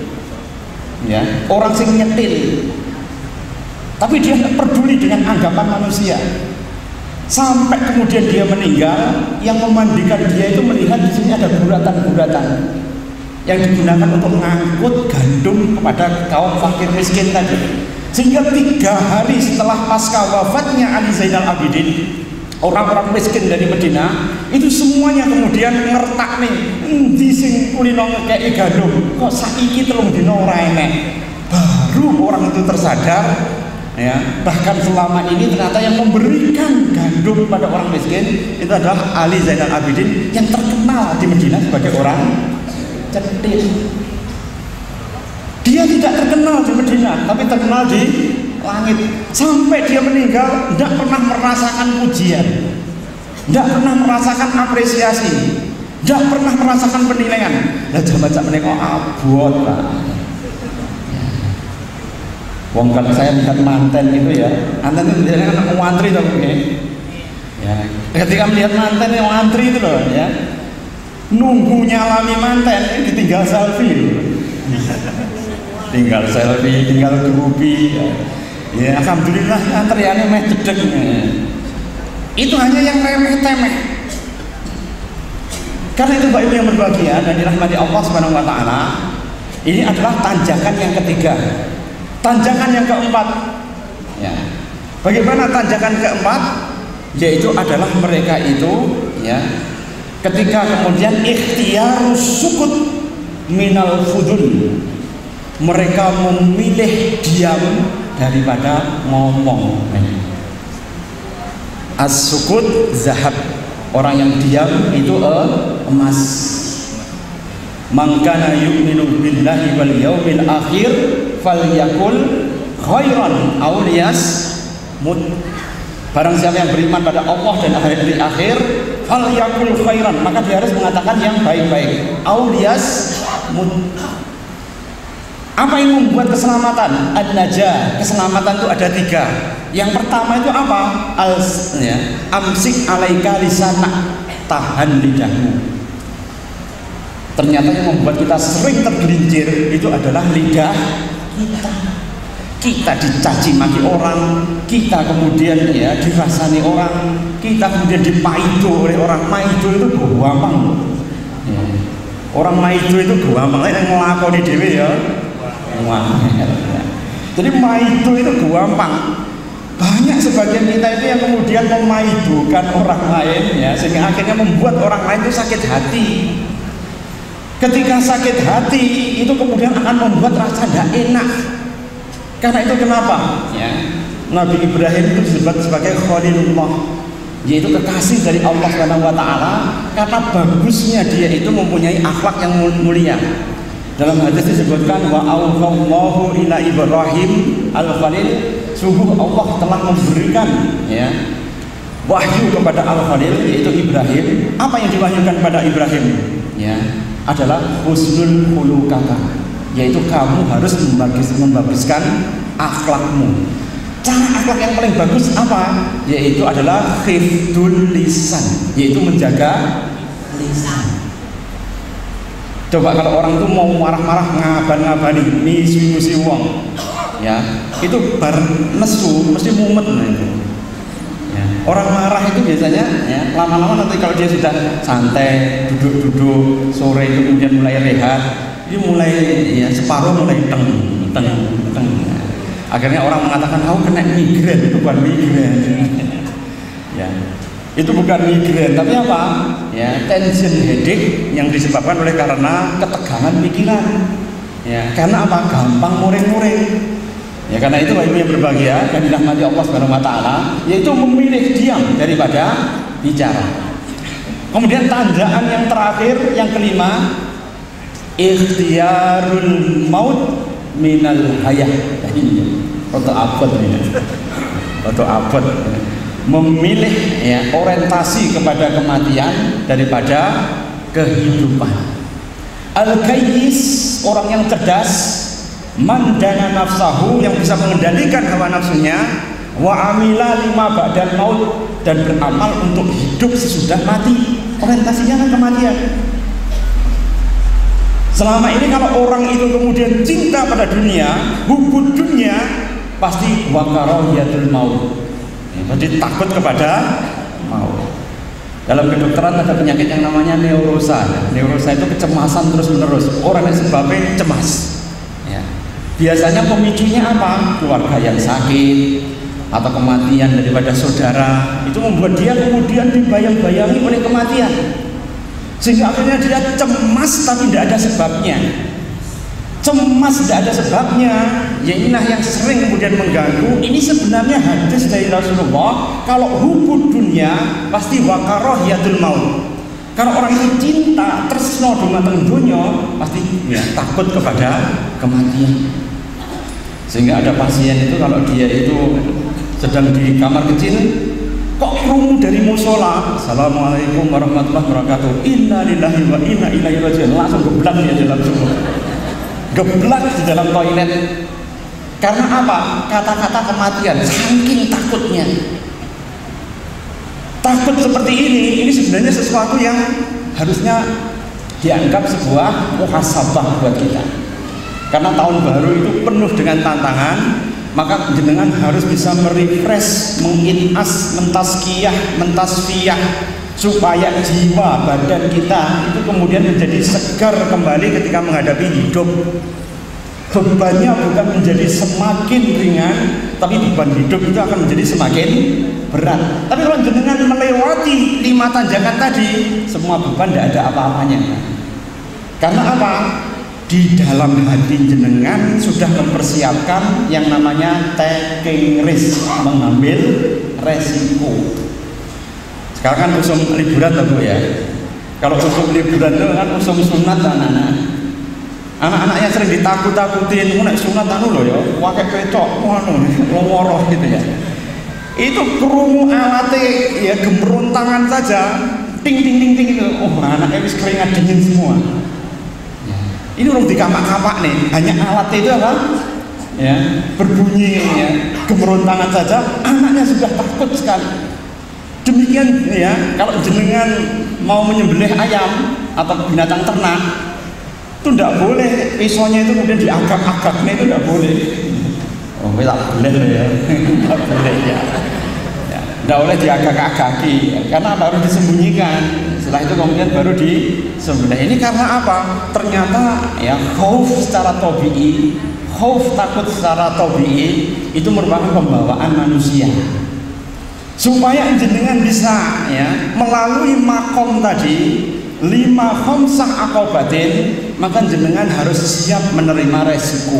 Speaker 1: ya, orang sing nyetil. Tapi dia tidak peduli dengan anggapan manusia. Sampai kemudian dia meninggal, yang memandikan dia itu melihat di sini ada guratan-guratan yang digunakan untuk mengangkut gandum kepada kaum fakir miskin tadi. Sehingga 3 hari setelah pasca wafatnya Ali Zainal Abidin, orang-orang miskin dari Madinah itu semuanya kemudian ngertak nih, endi sing kulino ngekeki gandum, kok saiki 3 dina ora enek. Baru orang itu tersadar ya, bahkan selama ini ternyata yang memberikan gandum pada orang miskin itu adalah Ali Zainal Abidin yang terkenal di Madinah sebagai orang cetil. Dia tidak terkenal di Madinah tapi terkenal di langit. Sampai dia meninggal tidak pernah merasakan pujian, tidak pernah merasakan apresiasi, tidak pernah merasakan penilaian. Lah jam-jam menika abot lah. Wong kalau saya lihat manten itu ya, manten itu biasanya kan ngantri tuh ya. Ketika melihat manten yang ngantri itu loh ya, nunggu nyalami manten ditinggal selfie. Tinggal selfie, tinggal gerupi ya, alhamdulillah antriannya meh jedeg. Itu hanya yang remeh-temeh. Karena itu Bapak Ibu yang berbahagia dan dirahmati Allah Subhanahu wa taala, ini adalah tanjakan yang ketiga. Tanjakan yang keempat ya. Bagaimana tanjakan keempat? Yaitu adalah mereka itu ya, ketika kemudian ikhtiyarus sukut minal fudul, mereka memilih diam daripada ngomong. As-sukut zahab, orang yang diam itu emas. Man kana yu'minu billahi wal yaumil akhir falyakul khairan aw liyasmut. Barang siapa yang beriman pada Allah dan hari akhir, falyakul khairan, maka dia harus mengatakan yang baik-baik. Aw liyasmut. Apa yang membuat keselamatan? An-najah. Keselamatan itu ada 3. Yang pertama itu apa? Amsik alaika lisanak, tahan lidahmu. Ternyata yang membuat kita sering tergelincir itu adalah lidah kita. Kita dicaci maki orang, kita kemudian dirasani orang, kita kemudian dipaido oleh orang. Maido itu gampang. Orang maido itu gampang, yang ngelakoni dhewe ya. Jadi maido itu gampang. Banyak sebagian kita itu yang kemudian memaidokan orang lain, sehingga akhirnya membuat orang lain itu sakit hati. Ketika sakit hati itu kemudian akan membuat rasa tidak enak. Karena itu kenapa? Nabi Ibrahim itu disebut sebagai Khalilullah, yaitu kekasih dari Allah SWT, karena bagusnya dia itu mempunyai akhlak yang mulia. Dalam hadis disebutkan wa auhallahu ila Ibrahim al-Khalil, sungguh Allah telah memberikan wahyu kepada al-Khalil, yaitu Ibrahim. Apa yang diwahyukan pada Ibrahim? Adalah husnul khuluqaka, yaitu kamu harus membaguskan akhlakmu. Cara akhlak yang paling bagus apa? Yaitu adalah khifdul lisan, yaitu menjaga lisan. Coba kalau orang itu mau marah-marah, ngaban-ngabani, misi wong, itu bar nesu mesti mumet. Orang marah itu biasanya lama-lama nanti kalau dia sudah santai, duduk-duduk, sore itu kemudian mulai rehat, dia mulai separuh mulai teng. Akhirnya orang mengatakan, "Aku kena migrain." Itu bukan migrain. Itu bukan migrain, tapi apa? Tension headache yang disebabkan oleh karena ketegangan pikiran. Karena apa? Gampang muring-muring. Karena itu ibu yang berbahagia dan dirahmati Allah Subhanahu wa taala, yaitu memilih diam daripada bicara. Kemudian tandaan yang terakhir, yang kelima, ikhtiyarul maut minal hayah. Atau abad. Memilih orientasi kepada kematian daripada kehidupan. Al-kayyis, orang yang cerdas, mandana nafsahu, yang bisa mengendalikan hawa nafsunya, wa amila lima ba'dal maut, dan beramal untuk hidup sesudah mati. Orientasinya kan kematian. Selama ini kalau orang itu kemudian cinta pada dunia, hubud dunia, pasti wakarahiyatul maut, pasti takut kepada maut. Dalam kedokteran ada penyakit yang namanya neurosa. Neurosa itu kecemasan terus menerus. Orang yang sebabnya cemas. Biasanya pemicunya apa? Keluarga yang sakit atau kematian daripada saudara, itu membuat dia kemudian dibayang-bayangi oleh kematian, sehingga akhirnya dia cemas tapi tidak ada sebabnya. Cemas tidak ada sebabnya, inilah yang sering kemudian mengganggu. Ini sebenarnya hadis dari Rasulullah, kalau hubud dunia pasti wakarahiyatul maut. Kalau orang itu cinta tresno dumateng dunya, pasti takut kepada kematian. Sehingga ada pasien itu kalau dia itu sedang di kamar kecil, kok krungu dari musola, Assalamualaikum warahmatullahi wabarakatuh, inna lillahi wa inna ilaihi raji'un, langsung geblak dia dalam sumur, geblak di dalam toilet. Karena apa? Kata-kata kematian, saking takutnya. Takut seperti ini sebenarnya sesuatu yang harusnya dianggap sebuah muhasabah buat kita. Karena tahun baru itu penuh dengan tantangan, maka jenengan harus bisa merefresh, menginas, mentazkiyah, mentasfiyah, supaya jiwa badan kita itu kemudian menjadi segar kembali ketika menghadapi hidup. Bebannya bukan menjadi semakin ringan, tapi beban hidup itu akan menjadi semakin berat. Tapi kalau jenengan melewati 5 tanjakan tadi, semua beban tidak ada apa-apanya. Karena apa? di dalam hati jenengan sudah mempersiapkan yang namanya taking risk, mengambil resiko. Sekarang kan usum liburan tuh Bu ya. Kalau usum liburan itu kan usum sunat anak-anak. Anak-anaknya sering ditakut-takutin, nek sunat anu lho ya, pakai pecok, ngono, loworoh gitu ya. Itu krungu alate ya gemerontangan saja, ting ting ting ting itu. Oh, anaknya wis keringat dingin semua. Ini urung dikapak-kapak nih, hanya alatnya itu apa? Ya, berbunyi ya, gemerontangan saja, anaknya sudah takut sekali. Demikian ya, kalau jenengan mau menyembelih ayam atau binatang ternak, itu tidak boleh pisaunya itu kemudian diagak-agaknya, itu tidak boleh. Oh, tidak boleh ya, tidak boleh ya. Tidak boleh diagak-agaki, karena harus disembunyikan. Setelah itu kemudian baru disembelih. Ini karena apa? Ternyata ya khauf secara tabi'i, khauf takut secara tabi'i itu merupakan pembawaan manusia. Supaya jenengan bisa ya melalui makom tadi 5 khamsah aqobatin, maka jenengan harus siap menerima resiko.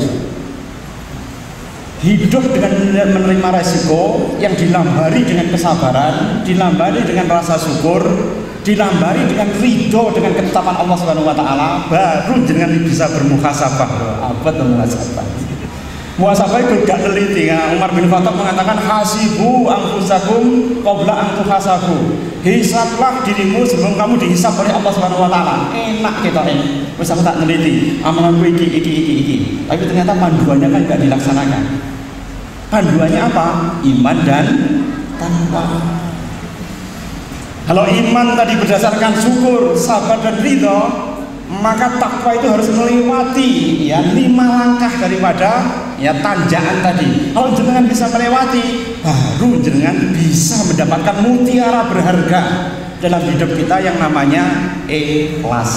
Speaker 1: Hidup dengan menerima resiko yang dilambari dengan kesabaran, dilambari dengan rasa syukur, dilambari dengan ridho dengan ketetapan Allah Subhanahu wa taala, baru jenengan bisa bermuhasabah. Apa itu muhasabah? Muhasabah itu gak teliti ya. Umar bin Khattab mengatakan hasibu anfusakum qabla an tuhasabu. Hisablah dirimu sebelum kamu dihisab oleh Allah Subhanahu wa taala. Enak kita ini. Wis aku tak neliti amalanku iki. Tapi ternyata panduannya kan gak dilaksanakan. Panduannya apa? Iman dan takwa. Kalau iman tadi berdasarkan syukur, sabar dan ridho, maka takwa itu harus melewati ya 5 langkah daripada ya tanjakan tadi. Kalau jenengan bisa melewati, baru jenengan bisa mendapatkan mutiara berharga dalam hidup kita yang namanya ikhlas.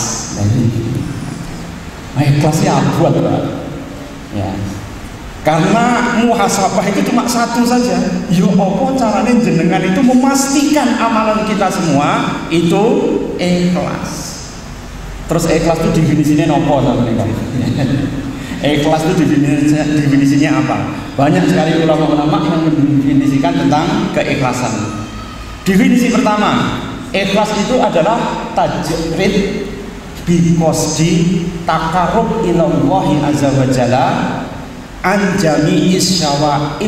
Speaker 1: Nah, ikhlasnya abot, Pak. Ya. Karena muhasabah itu cuma satu saja. Yo apa caranya jenengan itu memastikan amalan kita semua itu ikhlas. Terus ikhlas itu definisinya nopo sampeyan? Ikhlas itu definisinya apa? Banyak sekali ulama-ulama yang mendefinisikan tentang keikhlasan. Definisi pertama, ikhlas itu adalah tajrid bi qasdi taqarrub ila Allah azza wa jalla an jami'is syawaib.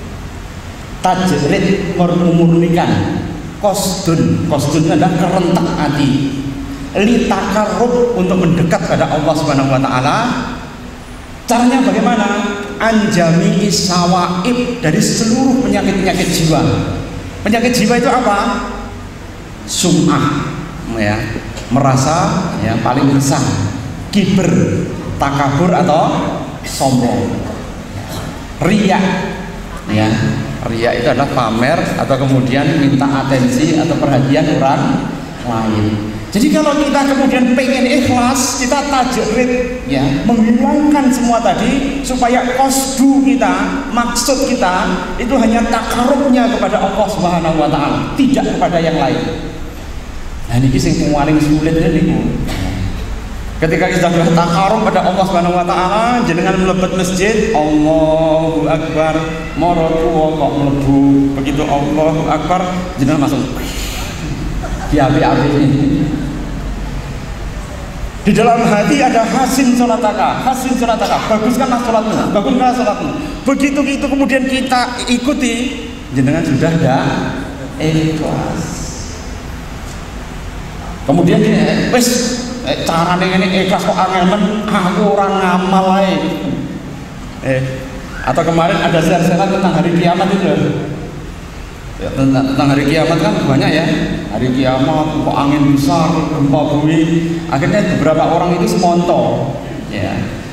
Speaker 1: Tajrid memurnikan, qasdun adalah kerentak hati, li taqarrub untuk mendekat pada Allah Subhanahu wa taala. Caranya bagaimana? An jami'is syawaib, dari seluruh penyakit-penyakit jiwa. Penyakit jiwa itu apa? Sum'ah ya, merasa ya paling besar, kiber, takabur atau sombong. Riya ya, riya itu adalah pamer atau kemudian minta atensi atau perhatian orang lain. Jadi kalau kita kemudian pengen ikhlas, kita tajrid ya, menghilangkan semua tadi supaya qasdu kita, maksud kita itu hanya takarubnya kepada Allah Subhanahu wa taala, tidak kepada yang lain. Nah ini sing paling sulit niku. Ketika kita sudah takarub pada Allah Subhanahu wa taala, jenengan mlebet masjid, Allahu Akbar, moroku kok mlebu, begitu Allahu Akbar, jenengan langsung diapi-api ini. Di dalam hati ada hasin sholataka, baguskanlah sholatmu. Begitu itu kemudian kita ikuti, jenengan sudah ada ikhlas. Kemudian wes carane ini ikhlas kok angel men, aku orang ngamal ae. Atau kemarin ada share-sharean tentang hari kiamat itu. Ya, tentang hari kiamat kan banyak ya. Hari kiamat kok angin besar, gempa bumi. Akhirnya beberapa orang itu semonto ya,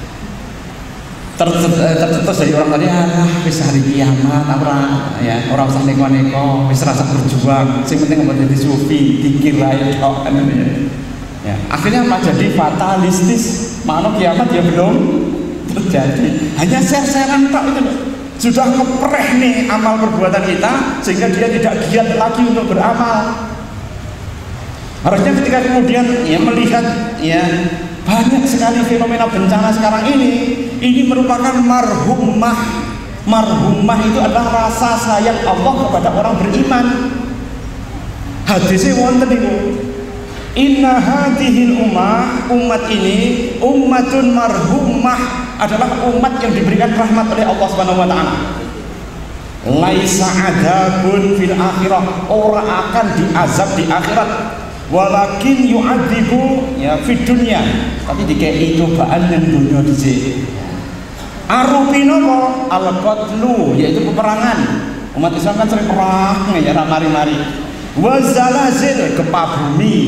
Speaker 1: tercetus dari orang tadi, wis hari kiamat orang ya, orang usah neko-neko, wis rasa berjuang, sing penting mau jadi sufi, dikir ae tok kan ya. Akhirnya apa? Jadi fatalistis, mana kiamat ya belum terjadi, hanya share-sharean tok itu loh. Sudah ngepreh nih amal perbuatan kita sehingga dia tidak giat lagi untuk beramal. Harusnya ketika kemudian ya melihat ya Banyak sekali fenomena bencana sekarang ini merupakan marhumah. Marhumah itu adalah rasa sayang Allah kepada orang beriman. Hadisnya wonten niku. Inna hadhil umat ini ummatun marhumah, adalah umat yang diberikan rahmat oleh Allah Subhanahu wa taala. Laisa adzabun fil akhirah, ora akan diazab di akhirat. Walakin yu'adzibu ya fid dunya, tapi dikei cobaan yang dunia dhisik. Arupina al-qatlu, yaitu peperangan. Umat Islam kan sering perang ya mari-mari. Wa zalazil, gempa bumi.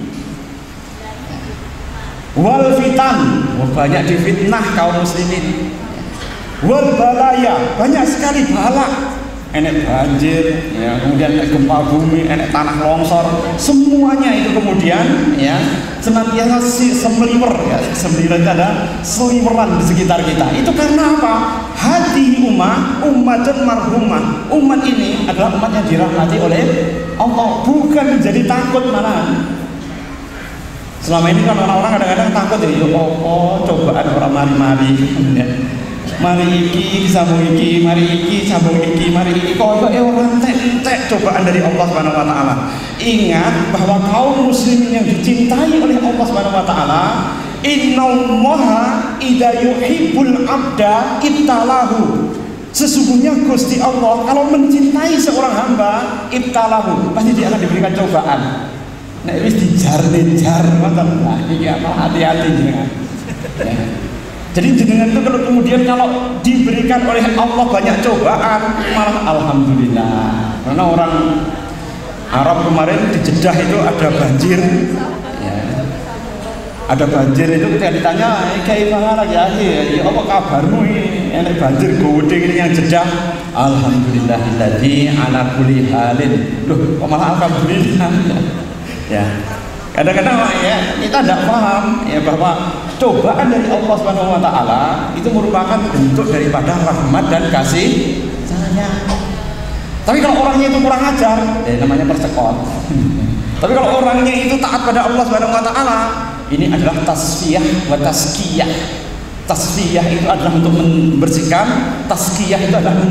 Speaker 1: Wal fitan, banyak difitnah kaum muslimin. Wal balaya, banyak sekali bala. Enek banjir, ya, kemudian gempa bumi, enek tanah longsor, semuanya itu kemudian ya senantiasa semeliwer, ya, semeliwer itu ada seliweran di sekitar kita. Itu karena apa? Hati umatun marhumah. Umat ini adalah umat yang dirahmati oleh Allah, bukan menjadi takut malahan. Selama ini kan orang-orang kadang-kadang takut ya, oh cobaan orang mari-mari, ya. Mari iki sambung iki, mari iki sambung iki, mari iki kok orang entek cobaan dari Allah Subhanahu wa taala. Ingat bahwa kaum muslimin yang dicintai oleh Allah Subhanahu wa taala, innallaha idza yuhibbul abda ibtalahu. Sesungguhnya Gusti Allah kalau mencintai seorang hamba, ibtalahu, pasti dia akan diberikan cobaan. Nek wis dijar-jar ngoten. Nah, iki hati-hati jenengan. Ya. Jadi jenengan itu kalau diberikan oleh Allah banyak cobaan, malah alhamdulillah. Karena orang Arab kemarin di Jeddah itu ada banjir, ya. Ada banjir itu ketika ditanya, kayak mana lagi ya apa kabarmu ini? Enak banjir gede ini yang Jeddah. Alhamdulillahilladzi ala kulli halin. Loh, kok malah alhamdulillah? Ya. Kadang-kadang ya kita tidak paham ya bahwa cobaan dari Allah Subhanahu wa taala itu merupakan bentuk daripada rahmat dan kasih sayang. Tapi kalau orangnya itu kurang ajar, namanya persekot. Tapi kalau orangnya itu taat pada Allah Subhanahu wa taala, ini adalah tasfiyah wa tazkiyah. Tasfiyah itu adalah untuk membersihkan, tazkiyah itu adalah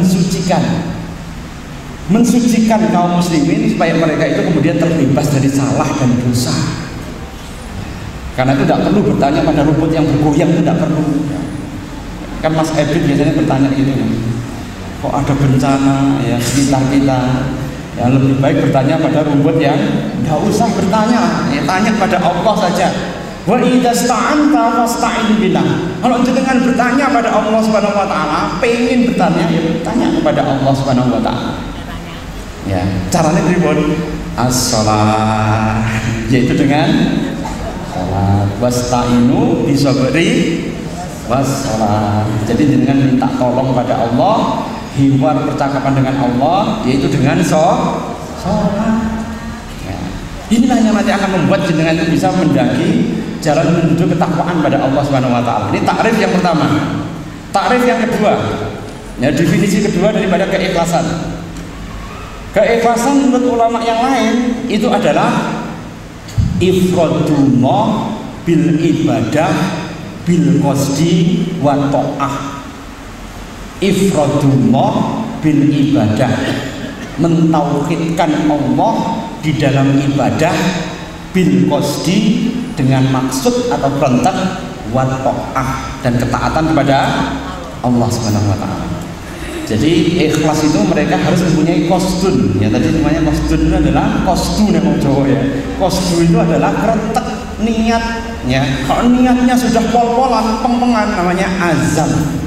Speaker 1: mensucikan kaum muslimin supaya mereka itu kemudian terbebas dari salah dan dosa. Karena itu tidak perlu bertanya pada rumput yang bergoyang, itu tidak perlu. Kan Mas Ebit biasanya bertanya gitu, kok ada bencana ya sekitar kita, ya lebih baik bertanya pada rumput yang tidak usah bertanya, ya tanya pada Allah saja. Wa idza sta'anta fasta'in billah. Kalau jenengan bertanya pada Allah Subhanahu wa taala, pengen bertanya ya bertanya kepada Allah Subhanahu wa taala. Ya, caranya pripun? As-shalah, yaitu dengan salat. Wasta'inu bisabri wassalah. Jadi dengan minta tolong pada Allah, hiwar percakapan dengan Allah, yaitu dengan salat. Ya. Inilah yang nanti akan membuat jenengan itu bisa mendaki jalan menuju ketakwaan pada Allah Subhanahu wa taala. Ini takrif yang pertama. Takrif yang kedua, ya definisi kedua daripada keikhlasan. Keikhlasan menurut ulama yang lain itu adalah ifradullah bil ibadah bil qasdi wa ta'ah. Ifradullah bil ibadah, mentauhidkan Allah di dalam ibadah, bil qasdi dengan maksud atau perintah, wa ta'ah dan ketaatan kepada Allah Subhanahu wa taala. Jadi ikhlas itu mereka harus mempunyai kosdun. Ya tadi namanya kosdun itu adalah kosdun yang Jawa ya. Kosdun itu adalah kerentek niat. Ya, kalau niatnya sudah pol-polan, peng-pengan, namanya azam.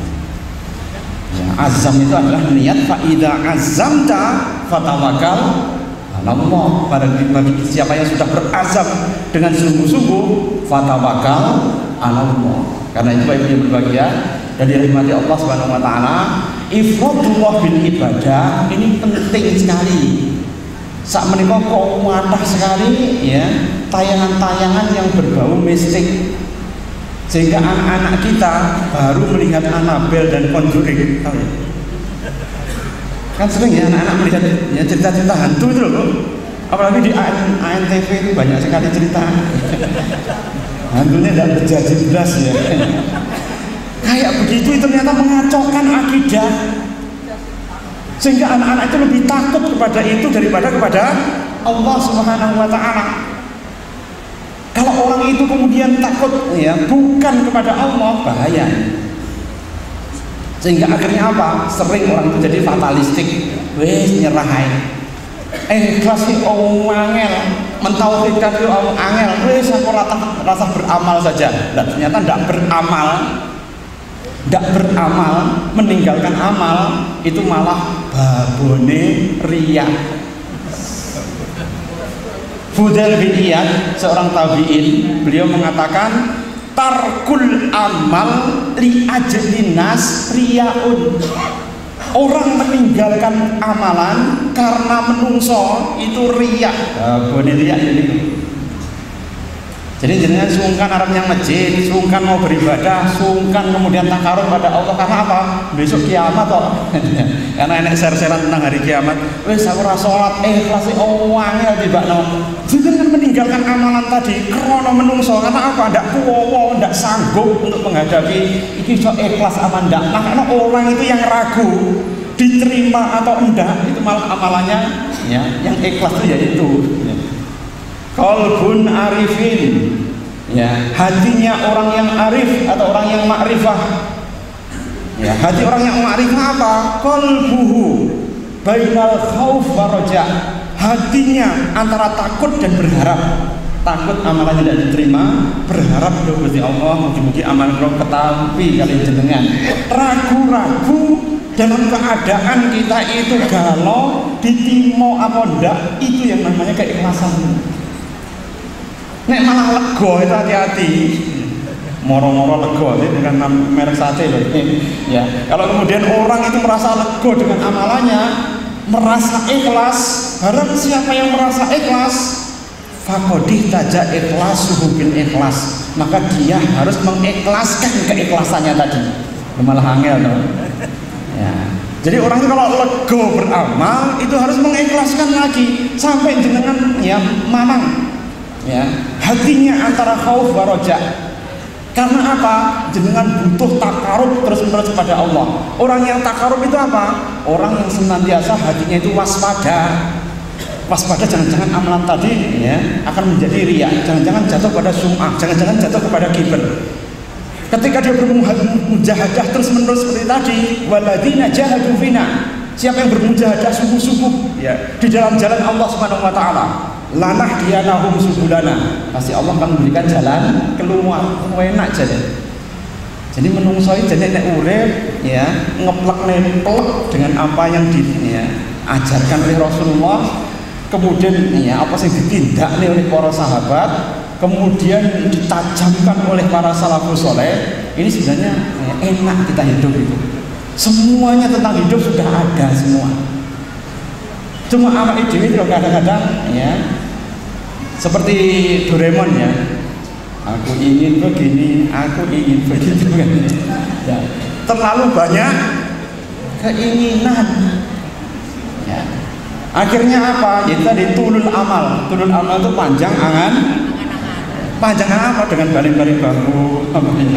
Speaker 1: Ya, azam itu adalah niat. Fa idza azamta fatawakkal ala Allah. Bagi siapa yang sudah berazam dengan sungguh-sungguh, fatawakkal ala Allah. Karena itu Bapak Ibu berbahagia dan dirahmati Allah Subhanahu wa taala, ifradullah bil ibadah ini penting sekali. Sak menika kok muatah sekali ya tayangan-tayangan yang berbau mistik, sehingga anak-anak kita baru melihat Annabelle dan Conjuring, tahu ya? Kan sering ya anak-anak melihat ya cerita-cerita hantu itu loh, apalagi di ANTV itu banyak sekali cerita. hantunya tidak berjanji belas ya. Kayak begitu itu ternyata mengacaukan akidah, sehingga anak-anak itu lebih takut kepada itu daripada kepada Allah Subhanahu wa Ta'ala. Kalau orang itu kemudian takut ya bukan kepada Allah, bahaya. Sehingga akhirnya apa? Sering orang itu jadi fatalistik, wes nyerah aja. Ikhlas itu angel, mentauhidkan itu angel, wes aku rasa beramal saja. Dan ternyata tidak beramal, meninggalkan amal itu malah babone riya. Fudail bin Iyad, seorang tabi'in, beliau mengatakan tarkul amal li ajlin nas riyaun. Orang meninggalkan amalan karena menungso itu riya. Babone riya ini. Jadi jenengan sungkan arep nyang masjid, sungkan mau beribadah, sungkan kemudian takarub pada Allah karena apa? Besok kiamat toh. Karena enek ser-seran tentang hari kiamat. Wes aku ora salat, ikhlas angel tibakno. Jenengan meninggalkan amalan tadi krana menungso karena apa? Ndak kuwowo, ndak sanggup untuk menghadapi iki iso ikhlas apa ndak. Karena orang itu yang ragu diterima atau enggak itu malah amalannya ya yang ikhlas itu yaitu ya. Qalbun arifin ya, hatinya orang yang arif atau orang yang makrifah ya. Hati orang yang makrifah apa? Qalbuhu bainal khauf wa raja, hatinya antara takut dan berharap. Takut amalan tidak diterima, berharap kepada Gusti Allah mugi-mugi amal kula ketampi kali jenengan. Ragu-ragu dalam keadaan kita itu galau ditimo apa ndak, itu yang namanya keikhlasan. Nek malah lego itu hati-hati, moro-moro lego itu dengan merek sate loh. Ya, kalau kemudian orang itu merasa lego dengan amalannya, merasa ikhlas, barang siapa yang merasa ikhlas, faqadih taja ikhlasuhu bil ikhlas, maka dia harus mengikhlaskan keikhlasannya tadi. Malah angel loh. Ya. Jadi orang itu kalau lego beramal itu harus mengikhlaskan lagi sampai jenengan ya mamang. Ya, hatinya antara khauf wa raja. Karena apa? Jenengan butuh takarub terus-menerus kepada Allah. Orang yang takarub itu apa? Orang yang senantiasa hatinya itu waspada. Waspada jangan-jangan amalan tadi ya akan menjadi riya, jangan-jangan jatuh pada sum'ah, jangan-jangan jatuh kepada kibr. Ketika dia bermujahadah terus-menerus seperti tadi, waladina jahadu fina, siapa yang bermujahadah sungguh-sungguh ya di dalam jalan Allah Subhanahu wa Ta'ala, lanah dianahum subulana, pasti Allah akan memberikan jalan keluar enak jadi. Jadi menungsoi jadi nek urip ya ngeplek nempel dengan apa yang diajarkan oleh Rasulullah, kemudian ya apa sih ditindak oleh para sahabat, kemudian ditajamkan oleh para salafus soleh. Ini sebenarnya enak kita hidup itu. Semuanya tentang hidup sudah ada semua. Cuma awak itu kadang-kadang ya seperti Doraemon ya. Aku ingin begini, aku ingin begitu kan. Ya. Terlalu banyak keinginan. Ya. Akhirnya apa? Jadi tadi tulul amal. Tulul amal itu panjang angan. Panjang apa? Dengan baling-baling bambu.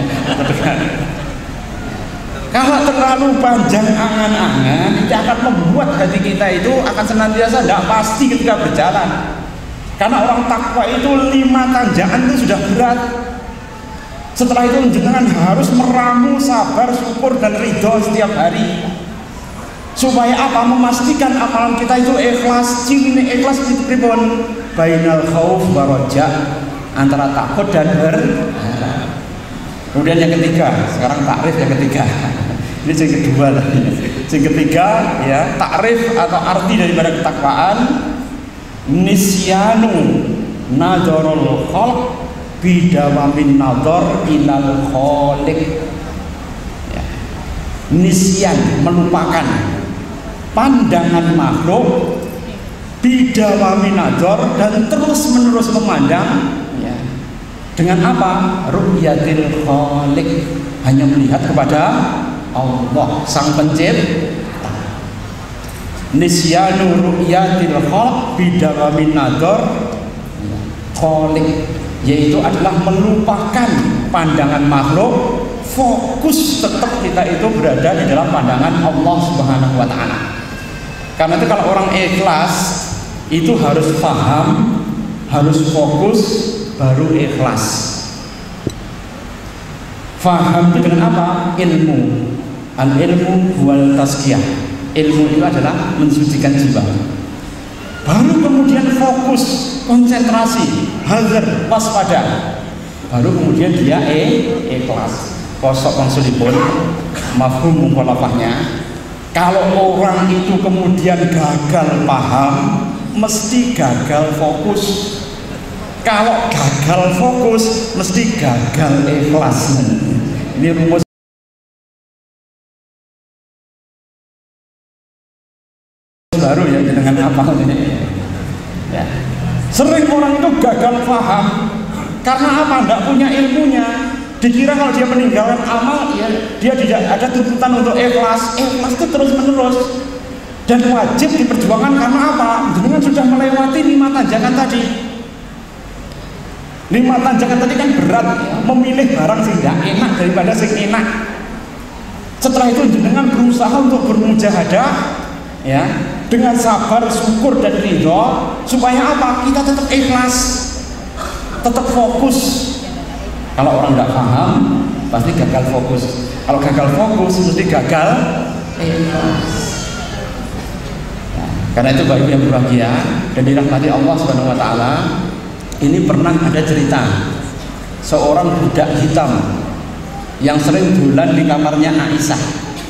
Speaker 1: Kalau terlalu panjang angan-angan, itu akan membuat hati kita itu akan senantiasa tidak pasti ketika berjalan. Karena orang takwa itu 5 tanjakan itu sudah berat. Setelah itu jenengan harus meramu, sabar, syukur dan ridho setiap hari. Supaya apa? Memastikan amalan kita itu ikhlas. Ciri ikhlas itu pripun? Bainal khauf wa raja, antara takut dan berharap. Kemudian yang ketiga, sekarang takrif yang ketiga. Ini yang kedua tadi. Yang ketiga ya, takrif atau arti daripada ketakwaan, nisyanu nadharul khalq bidawamin nadhar ilal khaliq. Ya. Nisyan, melupakan pandangan makhluk, bidawamin nadhar, dan terus menerus memandang ya. Dengan apa? Ru'yatil khaliq, hanya melihat kepada Allah sang pencipta. Nisyanu ru'yatil khalq bidawamin nadhar khaliq, yaitu adalah melupakan pandangan makhluk, fokus tetap kita itu berada di dalam pandangan Allah Subhanahu wa taala. Karena itu kalau orang ikhlas itu harus paham, harus fokus, baru ikhlas. Faham itu dengan apa? Ilmu. Al-ilmu wal tazkiyah. Ilmu itu adalah mensucikan jiwa. Baru kemudian fokus, konsentrasi, hazar, waspada. Baru kemudian dia ikhlas. Kosok konsulipun, mafhum mukhalafahnya. Kalau orang itu kemudian gagal paham, mesti gagal fokus. Kalau gagal fokus, mesti gagal ikhlas. Ini rumus baru ya dengan apa ini. Ya. Sering orang itu gagal paham karena apa? Tidak punya ilmunya. Dikira kalau dia meninggalkan amal, ya dia tidak ada tuntutan untuk ikhlas. Ikhlas itu terus menerus dan wajib diperjuangkan karena apa? Dengan sudah melewati 5 tanjakan tadi. 5 tanjakan tadi kan berat, ya. Memilih barang sing tidak enak daripada sing enak. Setelah itu dengan berusaha untuk bermujahadah, ya, dengan sabar, syukur dan ridho, supaya apa? Kita tetap ikhlas, tetap fokus. Kalau orang tidak paham, pasti gagal fokus. Kalau gagal fokus, mesti gagal ikhlas. Nah, karena itu Bapak Ibu yang berbahagia dan dirahmati Allah Subhanahu wa taala, ini pernah ada cerita seorang budak hitam yang sering bulan di kamarnya Aisyah.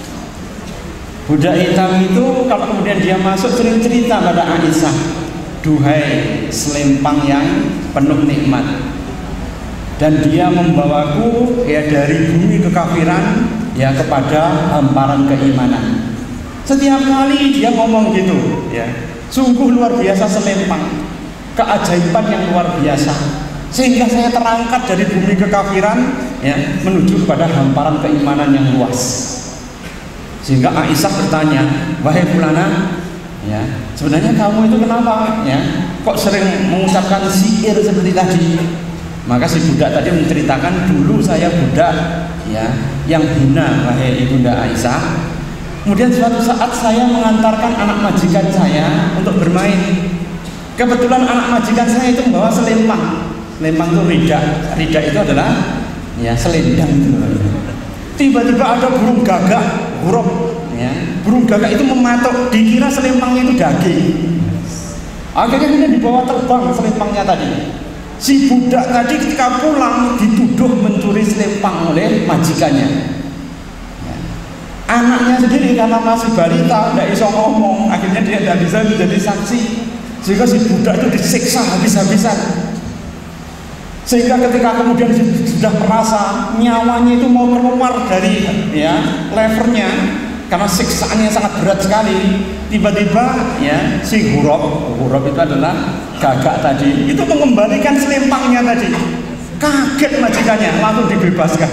Speaker 1: Budak hitam itu kalau kemudian dia masuk sering cerita pada Aisyah, duhai selempang yang penuh nikmat, dan dia membawaku ya dari bumi kekafiran ya kepada hamparan keimanan. Setiap kali dia ngomong gitu ya, sungguh luar biasa selempang, keajaiban yang luar biasa, sehingga saya terangkat dari bumi kekafiran ya menuju kepada hamparan keimanan yang luas. Sehingga Aisyah bertanya, wahai fulana, ya sebenarnya kamu itu kenapa ya kok sering mengucapkan syair seperti tadi? Maka si budak tadi menceritakan, dulu saya budak ya yang hina wahai ibunda Aisyah. Kemudian suatu saat saya mengantarkan anak majikan saya untuk bermain. Kebetulan anak majikan saya itu membawa selempang. Selempang itu rida. Rida itu adalah ya selendang itu. Tiba-tiba ada burung gagak, huruf ya. Burung gagak itu mematuk, dikira selempangnya itu daging. Akhirnya kemudian dibawa terbang selempangnya tadi. Si budak tadi ketika pulang dituduh mencuri selempang oleh majikannya. Ya. Anaknya sendiri karena masih balita tidak bisa ngomong, akhirnya dia tidak bisa menjadi saksi. Sehingga si budak itu disiksa habis-habisan. Sehingga ketika kemudian sudah merasa nyawanya itu mau keluar dari ya levernya karena siksaannya sangat berat sekali, tiba-tiba ya si huruf itu adalah gagak tadi itu mengembalikan selempangnya tadi. Kaget majikannya, langsung dibebaskan.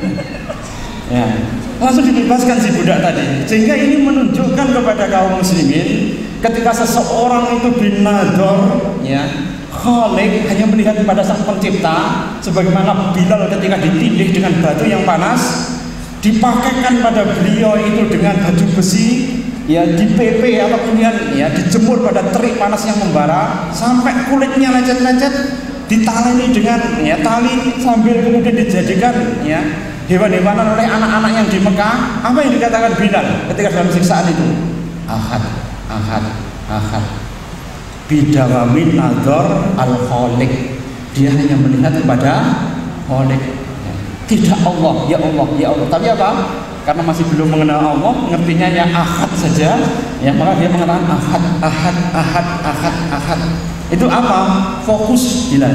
Speaker 1: Ya, langsung dibebaskan si budak tadi. Sehingga ini menunjukkan kepada kaum muslimin, ketika seseorang itu binador ya Khalik hanya melihat kepada sang pencipta, sebagaimana Bilal ketika ditindih dengan batu yang panas, dipakaikan pada beliau itu dengan baju besi ya, dipepe atau kemudian ya dijemur pada terik panas yang membara sampai kulitnya lecet-lecet, ditaleni dengan ya tali sambil kemudian dijadikan ya hewan-hewanan oleh anak-anak yang di Mekah. Apa yang dikatakan Bilal ketika dalam siksaan itu? Ahad, ahad, ahad. Bidawamin nador al-Khaliq, dia hanya melihat kepada Khaliq, tidak Allah, ya Allah, ya Allah. Tapi apa? Karena masih belum mengenal Allah, ngertinya ya ahad saja, ya maka dia mengatakan ahad, ahad, ahad, ahad, ahad. Itu apa? Fokus Bilal.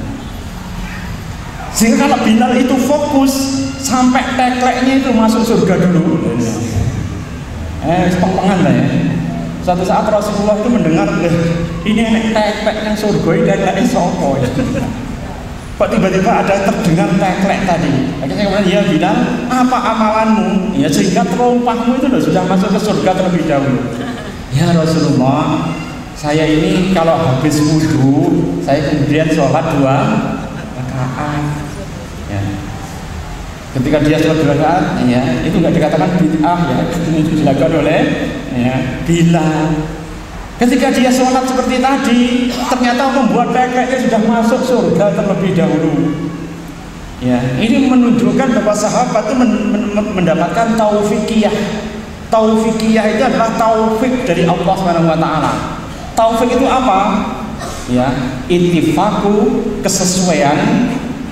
Speaker 1: Sehingga kalau Bilal itu fokus sampai tekleknya itu masuk surga dulu. Pengen lah ya. Suatu saat Rasulullah itu mendengar, ini enek teklek yang surga ini teklek sopo ya. Kok tiba-tiba ada terdengar teklek tadi. Akhirnya kemudian ya bilang, apa amalanmu? Ya sehingga terompahmu itu sudah masuk ke surga terlebih dahulu. Ya Rasulullah, saya ini kalau habis wudu, saya kemudian sholat 2 rakaat. Ya. Ketika dia sholat 2 rakaat, ya, itu nggak dikatakan bid'ah, ya, itu dilakukan oleh ya, Bilal. Ketika dia sholat seperti tadi, ternyata membuat kakeknya sudah masuk surga terlebih dahulu. Ya, ini menunjukkan bahwa sahabat itu mendapatkan taufikiyah. Taufikiyah itu adalah taufik dari Allah Subhanahu wa taala. Taufik itu apa? Ya, ittifaku, kesesuaian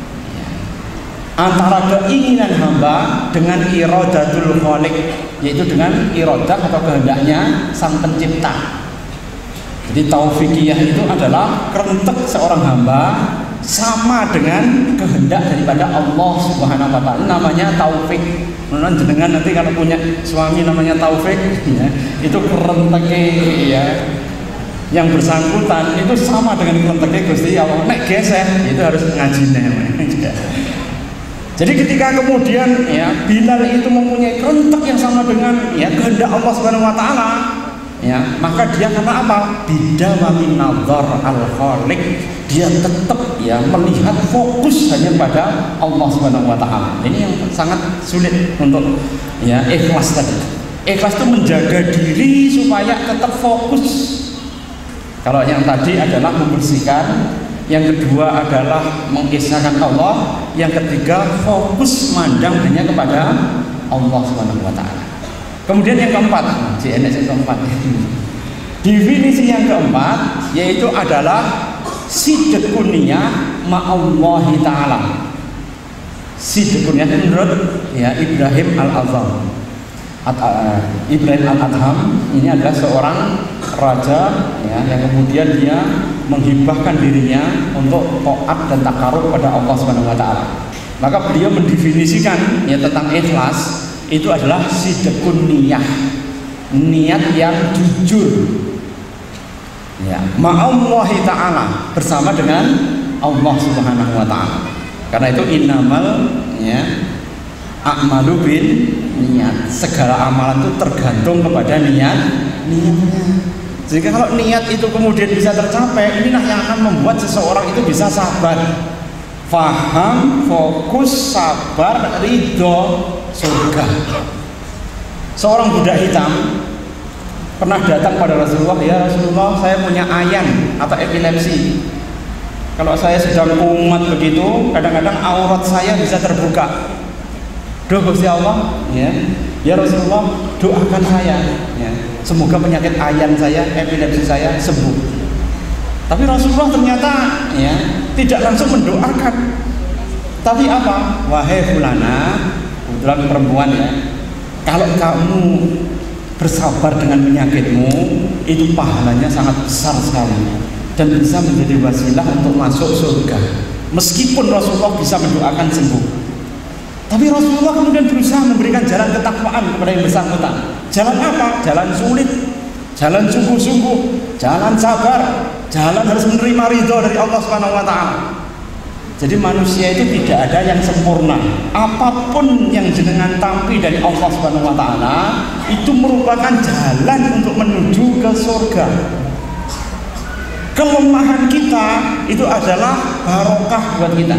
Speaker 1: antara keinginan hamba dengan iradatul khaliq, yaitu dengan iradah atau kehendaknya sang pencipta. Jadi taufikiyah itu adalah kerentek seorang hamba sama dengan kehendak daripada Allah Subhanahu wa taala. Namanya taufik. Menurut jenengan nanti kalau punya suami namanya taufik, ya, itu kerenteke, ya, yang bersangkutan itu sama dengan kerenteke Gusti Allah. Nek gesek itu harus ngaji nih. Jadi ketika kemudian ya Bilal itu mempunyai kerentek yang sama dengan ya kehendak Allah Subhanahu wa taala, ya, maka dia karena apa? Bidawamin nazar al-khaliq, dia tetap ya melihat fokus hanya pada Allah Subhanahu wa taala. Ini yang sangat sulit untuk ya ikhlas tadi. Ikhlas itu menjaga diri supaya tetap fokus. Kalau yang tadi adalah membersihkan, yang kedua adalah mengisahkan Allah, yang ketiga fokus mandang hanya kepada Allah Subhanahu wa taala. Kemudian yang keempat, yang keempat. Definisi yang keempat yaitu adalah sidqun niyah ma'allahi ta'ala. Sidqun niyah menurut ya Ibrahim Al-Adham. Ibrahim Al-Adham ini adalah seorang raja ya, yang kemudian dia menghibahkan dirinya untuk taat dan takarub pada Allah Subhanahu wa taala. Maka beliau mendefinisikan ya tentang ikhlas itu adalah sidqun niyah, niat yang jujur. Ya, ma'allahi ta'ala, bersama dengan Allah Subhanahu wa taala. Karena itu innamal ya a'malu bin niat. Segala amalan itu tergantung kepada niatnya. Jika kalau niat itu kemudian bisa tercapai, inilah yang akan membuat seseorang itu bisa sabar, faham, fokus, sabar, ridho, surga. Seorang budak hitam pernah datang pada Rasulullah, ya Rasulullah, saya punya ayan atau epilepsi. Kalau saya sedang kumat begitu, kadang-kadang aurat saya bisa terbuka. Doa Gusti Allah, ya Rasulullah, doakan saya, ya, semoga penyakit ayan saya, epilepsi saya sembuh. Tapi Rasulullah ternyata ya tidak langsung mendoakan. Tapi apa? Wahai fulana, kebetulan perempuan ya, kalau kamu bersabar dengan penyakitmu, itu pahalanya sangat besar sekali dan bisa menjadi wasilah untuk masuk surga. Meskipun Rasulullah bisa mendoakan sembuh, tapi Rasulullah kemudian berusaha memberikan jalan ketakwaan kepada yang bersangkutan. Jalan apa? Jalan sulit, jalan sungguh-sungguh, jalan sabar, jalan harus menerima ridho dari Allah Subhanahu wa taala. Jadi manusia itu tidak ada yang sempurna. Apapun yang jenengan tampi dari Allah Subhanahu wa taala itu merupakan jalan untuk menuju ke surga. Kelemahan kita itu adalah barokah buat kita.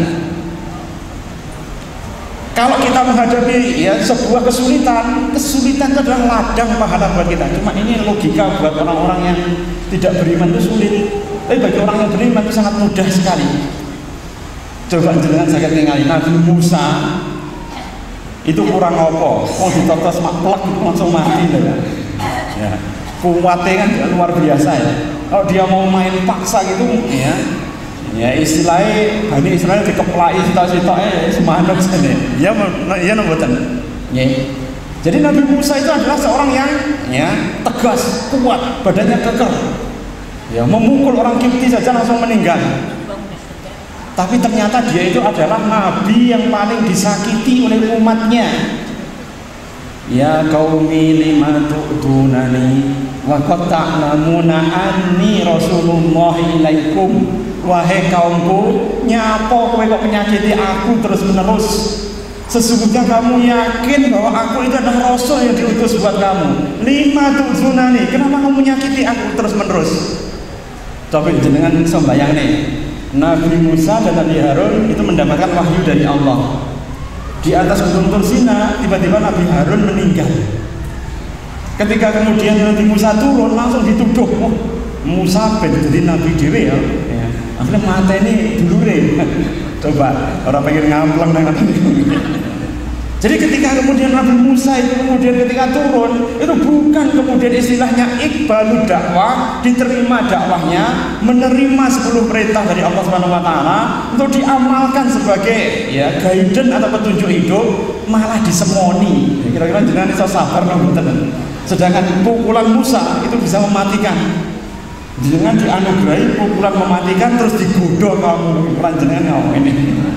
Speaker 1: Kalau kita menghadapi ya sebuah kesulitan itu adalah ladang pahala buat kita. Cuma ini logika buat orang-orang yang tidak beriman itu sulit. Tapi bagi orang yang beriman itu sangat mudah sekali. Coba jenengan sakit ningali Nabi Musa itu kurang apa? Mau ditotos maklek langsung mati ya. Ya. Kuwatnya kan luar biasa ya. Kalau dia mau main paksa gitu ya istilahnya Bani Israel dikeplai sitok-sitoknya semangat sana. Ya nomboten. Ya. Jadi Nabi Musa itu adalah seorang yang ya tegas, kuat, badannya kekar. Ya, memukul orang Kipti saja langsung meninggal. Tapi ternyata dia itu adalah nabi yang paling disakiti oleh umatnya. Ya qaumi lima tu'tunani wa qad ta'lamuna anni rasulullah ilaikum. Wahai kaumku, nyapa kowe kok penyakiti aku terus menerus? Sesungguhnya kamu yakin bahwa aku itu adalah rasul yang diutus buat kamu. Lima tu'tunani, kenapa kamu menyakiti aku terus menerus? Coba jenengan sembayang nih. Nabi Musa dan Nabi Harun itu mendapatkan wahyu dari Allah. Di atas gunung Tursina tiba-tiba Nabi Harun meninggal. Ketika kemudian Nabi Musa turun langsung dituduh, oh, Musa ben jadi Nabi dewe ya. Akhirnya mata ini dulure. Coba orang pengen ngampleng dengan Jadi ketika kemudian Nabi Musa itu kemudian ketika turun, itu bukan kemudian istilahnya iqbalud dakwah, diterima dakwahnya, menerima 10 perintah dari Allah Subhanahu wa taala untuk diamalkan sebagai ya guidance atau petunjuk hidup, malah disemoni. Kira-kira jenengan iso sabar nang mboten. Sedangkan pukulan Musa itu bisa mematikan. Jenengan dianugerahi pukulan mematikan terus digodho kamu jenengan ini.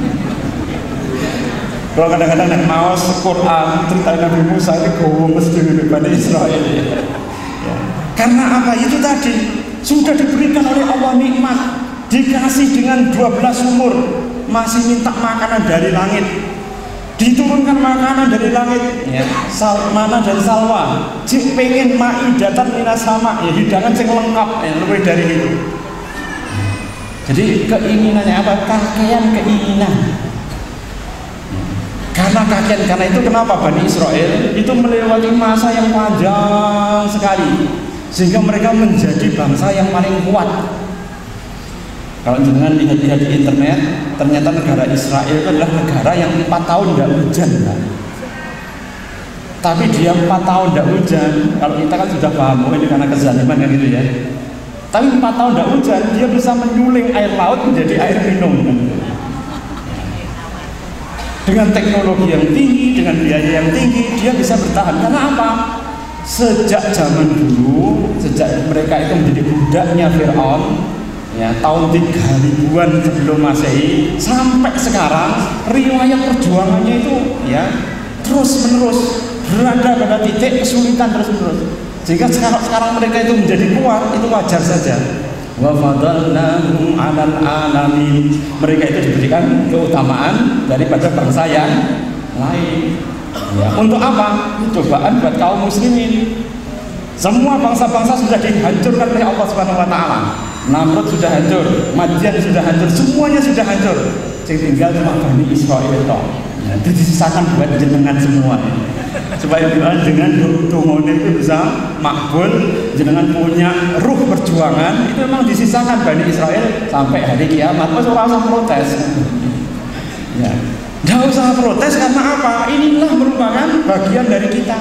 Speaker 1: Kalau kadang-kadang nek maos Quran cerita Nabi Musa itu gomes dengan Bani Israel ya. Karena apa? Itu tadi sudah diberikan oleh Allah nikmat, dikasih dengan 12 sumur, masih minta makanan dari langit, diturunkan makanan dari langit ya, mana dari salwa, jik pengen maidatan minas sama ya, hidangan yang lengkap ya, lebih dari itu. Jadi keinginannya apa? Kakean keinginan. Karena itu kenapa Bani Israel itu melewati masa yang panjang sekali sehingga mereka menjadi bangsa yang paling kuat. Kalau jenengan lihat-lihat di internet, ternyata negara Israel itu adalah negara yang 4 tahun tidak hujan kan? Tapi dia 4 tahun tidak hujan. Kalau kita kan sudah paham, oh ini karena kezaliman kan gitu ya. Tapi 4 tahun tidak hujan, dia bisa menyuling air laut menjadi air minum kan? Dengan teknologi yang tinggi, dengan biaya yang tinggi, dia bisa bertahan. Karena apa? Sejak zaman dulu, sejak mereka itu menjadi budaknya Fir'aun ya, tahun 3000-an sebelum Masehi sampai sekarang, riwayat perjuangannya itu ya terus menerus berada pada titik kesulitan terus menerus. Sehingga sekarang mereka itu menjadi kuat, itu wajar saja. Wa fadalnahum 'alal 'alamin. Mereka itu diberikan keutamaan daripada bangsa yang lain. Ya, untuk apa? Cobaan buat kaum muslimin. Semua bangsa-bangsa sudah dihancurkan oleh Allah Subhanahu wa taala. Namrud sudah hancur, Madian sudah hancur, semuanya sudah hancur. Yang tinggal cuma Bani Israil toh. Ya, itu disisakan buat jenengan semua. Supaya dengan tungone itu bisa makbul, jenengan punya ruh perjuangan, itu memang disisakan Bani Israel sampai hari kiamat. Mas ora usah protes. Ya. Nggak usah protes karena apa? Inilah merupakan bagian dari kita.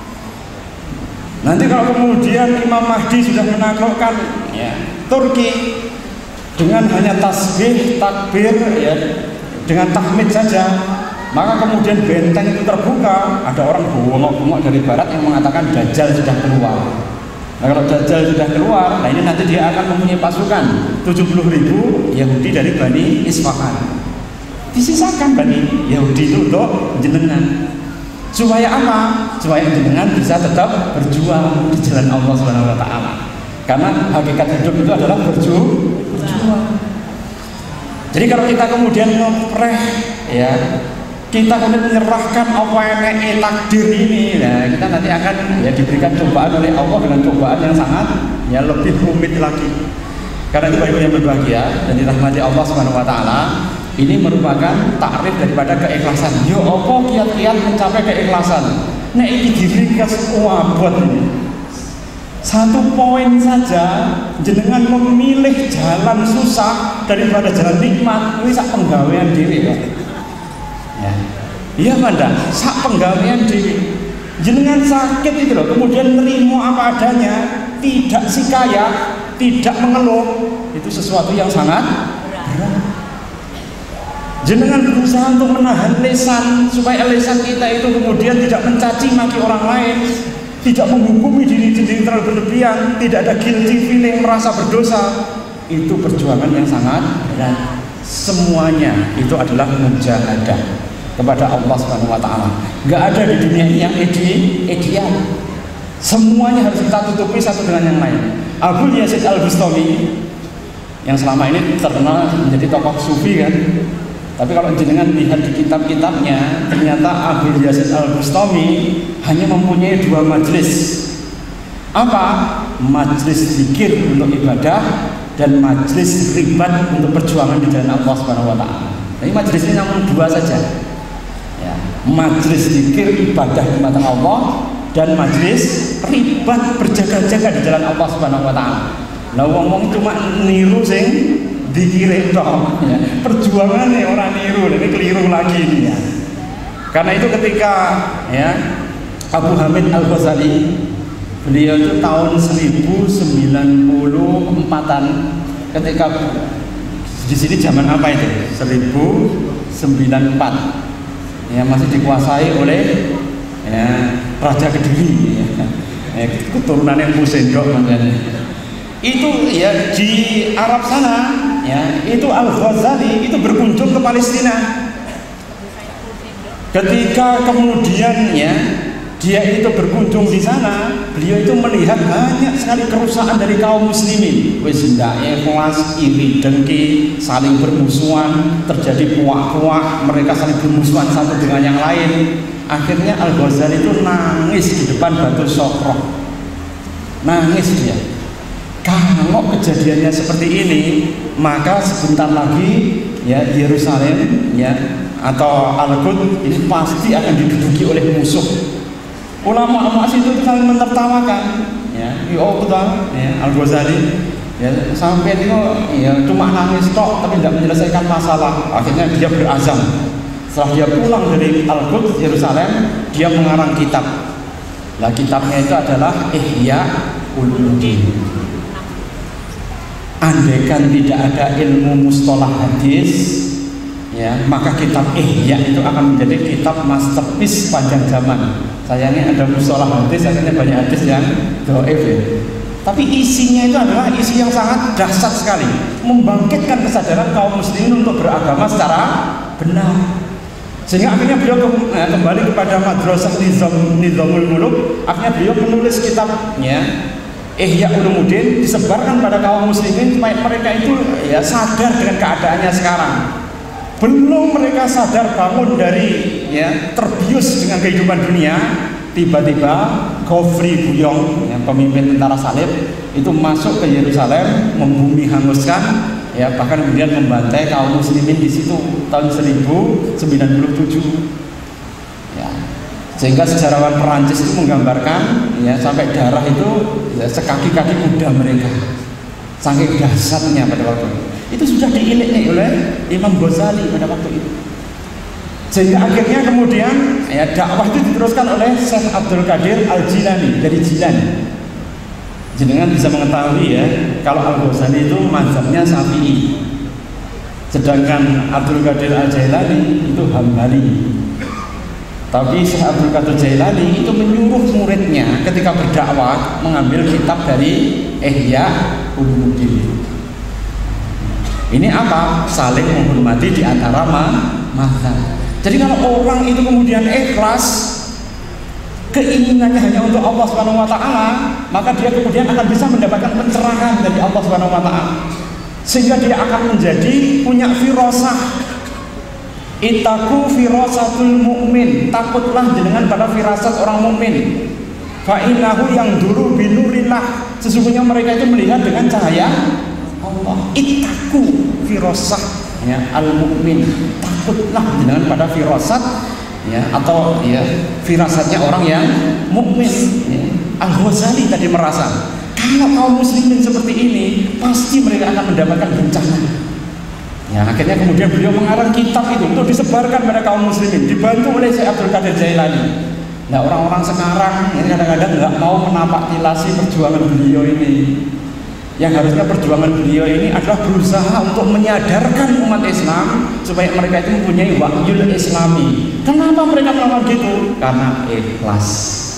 Speaker 1: Nanti kalau kemudian Imam Mahdi sudah menaklukkan ya, Turki dengan hanya tasbih, takbir ya, dengan tahmid saja, maka kemudian benteng itu terbuka, ada orang bongok-bongok dari barat yang mengatakan Dajjal sudah keluar. Nah kalau Dajjal sudah keluar, nah ini nanti dia akan mempunyai pasukan 70.000 Yahudi dari Bani Isfahan. Disisakan Bani Yahudi itu untuk jenengan. Supaya apa? Supaya jenengan bisa tetap berjuang di jalan Allah Subhanahu wa taala. Karena hakikat hidup itu adalah berjuang. Jadi kalau kita kemudian ngopreh ya, kita kemudian menyerahkan apa yang takdir ini, nah kita nanti akan ya diberikan cobaan oleh Allah dengan cobaan yang sangat ya lebih rumit lagi. Karena itu Bapak-Ibu yang berbahagia dan dirahmati Allah Subhanahu wa taala, ini merupakan takrif daripada keikhlasan. Yo apa kiat-kiat mencapai keikhlasan? Nek iki diringkas abot ini. 1 poin saja, jenengan memilih jalan susah daripada jalan nikmat, ini sak penggawean dhewe kok. Ya. Iya Manda, sak penggawean dhewe. Jenengan sakit itu loh, kemudian nerima apa adanya, tidak sikaya, tidak mengeluh, itu sesuatu yang sangat berat. Jenengan berusaha untuk menahan lisan supaya lisan kita itu kemudian tidak mencaci maki orang lain, tidak menghukumi diri sendiri terlalu berlebihan, tidak ada guilty feeling, merasa berdosa. Itu perjuangan yang sangat berat. Semuanya itu adalah mujahadah kepada Allah Subhanahu wa taala. Enggak ada di dunia ini yang ideal. Semuanya harus kita tutupi satu dengan yang lain. Abul Yazid Al-Bustami yang selama ini terkenal menjadi tokoh sufi kan. Tapi kalau jenengan lihat di kitab-kitabnya, ternyata Abul Yazid Al-Bustami hanya mempunyai 2 majelis. Apa? Majelis zikir untuk ibadah, dan majelis ribat untuk perjuangan di jalan Allah Subhanahu wa taala. Jadi majelis ini namun dua saja. Ya, majelis zikir ibadah di mata Allah dan majelis ribat berjaga-jaga di jalan Allah Subhanahu wa taala. Lah wong-wong cuma niru sing dikirim toh, ya. Perjuangannya orang niru, ini keliru lagi ini ya. Karena itu ketika ya Abu Hamid Al-Ghazali, beliau itu tahun 1094-an, ketika di sini zaman apa itu? 1094. Ya, masih dikuasai oleh ya, Raja Kediri ya. Keturunannya Musendok makanya. Itu ya di Arab sana ya, itu Al-Ghazali itu berkunjung ke Palestina. Ketika kemudian ya dia itu berkunjung di sana, beliau itu melihat banyak sekali kerusakan dari kaum muslimin. Wis ndak ikhlas, iri dengki, saling bermusuhan, terjadi puak-puak, mereka saling bermusuhan satu dengan yang lain. Akhirnya Al-Ghazali itu nangis di depan batu Sokroh. Nangis dia. Kalau kejadiannya seperti ini, maka sebentar lagi ya Yerusalem ya atau Al-Quds ini pasti akan diduduki oleh musuh. Ulama-ulama itu saling menertawakan ya, ya Al-Ghazali ya, sampai itu ya cuma nangis tok tapi tidak menyelesaikan masalah. Akhirnya dia berazam, setelah dia pulang dari Al-Quds Yerusalem, dia mengarang kitab. Nah, kitabnya itu adalah Ihya Ulumuddin. Andaikan tidak ada ilmu mustalah hadis ya, maka kitab Ihya itu akan menjadi kitab masterpiece panjang zaman. Sayangnya ada mustalah hadis, akhirnya banyak hadis yang dhaif ya. Tapi isinya itu adalah isi yang sangat dahsyat sekali, membangkitkan kesadaran kaum muslimin untuk beragama secara benar. Sehingga akhirnya beliau kembali kepada madrasah Nizamul Muluk. Akhirnya beliau menulis kitabnya Ihya Ulumuddin, disebarkan pada kaum muslimin supaya mereka itu ya sadar dengan keadaannya sekarang. Belum mereka sadar bangun dari ya terbius dengan kehidupan dunia, tiba-tiba Khofri Buyong yang pemimpin tentara salib itu masuk ke Yerusalem, membumi hanguskan ya, bahkan kemudian membantai kaum muslimin di situ tahun 1097 ya. Sehingga sejarawan Perancis itu menggambarkan ya sampai darah itu ya, sekaki-kaki kuda mereka, saking dahsyatnya pada waktu itu sudah diilik oleh Imam Ghazali pada waktu itu. Sehingga akhirnya kemudian ya dakwah itu diteruskan oleh Syekh Abdul Qadir Al-Jilani dari Jilan. Jenengan bisa mengetahui ya kalau Al-Ghazali itu mazhabnya Syafi'i, sedangkan Abdul Qadir Al-Jailani itu Hambali. Tapi Syekh Abdul Qadir Jailani itu menyuruh muridnya ketika berdakwah mengambil kitab dari Ihya Ulumuddin. Ini apa? Saling menghormati di antara mazhab. Jadi kalau orang itu kemudian ikhlas, keinginannya hanya untuk Allah Subhanahu wa taala, maka dia kemudian akan bisa mendapatkan pencerahan dari Allah Subhanahu wa taala. Sehingga dia akan menjadi punya firasah. Ittaqu firasatul mu'min, takutlah dengan pada firasat orang mukmin. Fa innahu yang duru binurillah, sesungguhnya mereka itu melihat dengan cahaya Allah. Ittaqu firasah ya al-mu'min, takutlah dengan pada firasat ya atau ya firasatnya orang yang mukmin ya. Al-Ghazali tadi merasa kalau kaum muslimin seperti ini pasti mereka akan mendapatkan bencana ya. Akhirnya kemudian beliau mengarang kitab itu untuk disebarkan pada kaum muslimin, dibantu oleh Syekh Abdul Qadir Jailani. Nah, orang-orang sekarang ya, kadang-kadang nggak mau menapak tilasi perjuangan beliau ini. Yang harusnya perjuangan beliau ini adalah berusaha untuk menyadarkan umat Islam supaya mereka itu mempunyai wahyul islami. Kenapa mereka melakukan gitu? Karena ikhlas.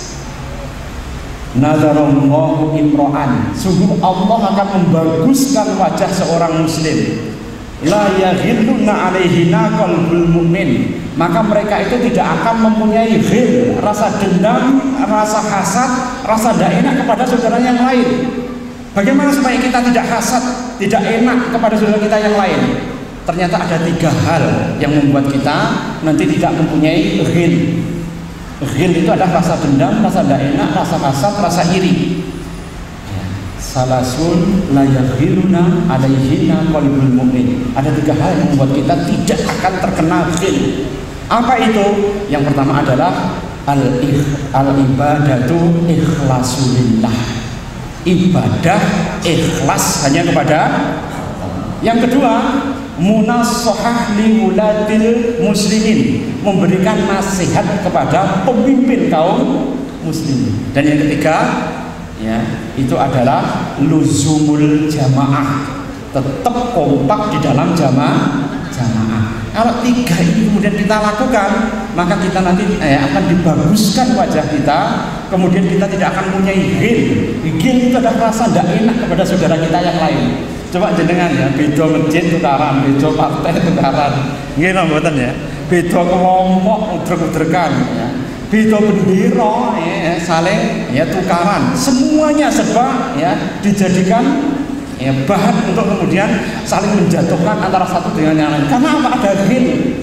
Speaker 1: Nazarallahu imro'an, sungguh Allah akan membaguskan wajah seorang muslim. La yaghilluna alaihina qalbul mu'min, maka mereka itu tidak akan mempunyai ghil, rasa dendam, rasa hasad, rasa tidak enak kepada saudara yang lain. Bagaimana supaya kita tidak hasad, tidak enak kepada saudara kita yang lain? Ternyata ada 3 hal yang membuat kita nanti tidak mempunyai ghil. Ghil itu adalah rasa dendam, rasa tidak enak, rasa hasad, rasa iri. salasun la yaghiruna alaihinna qalbul mu'min. Ada 3 hal yang membuat kita tidak akan terkena ghil. Apa itu? Yang pertama adalah al-ibadatu ikhlasulillah. Ibadah ikhlas hanya kepada Allah. Yang kedua, munashahah liwulatil muslimin, memberikan nasihat kepada pemimpin kaum muslimin. Dan yang ketiga, ya, itu adalah luzumul jamaah, tetap kompak di dalam jamaah. Kalau 3 ini kemudian kita lakukan, maka kita nanti akan dibaguskan wajah kita. Kemudian kita tidak akan punya ghil. Ghil itu ada rasa tidak enak kepada saudara kita yang lain. Coba jenengan ya, beda masjid tukaran, beda partai tukaran, nggih mboten ya, beda kelompok udrek-udrekan ya, beda bendera ya, saling ya tukaran, semuanya serba ya dijadikan ya bahan untuk kemudian saling menjatuhkan antara satu dengan yang lain. Karena apa? Ada ghil.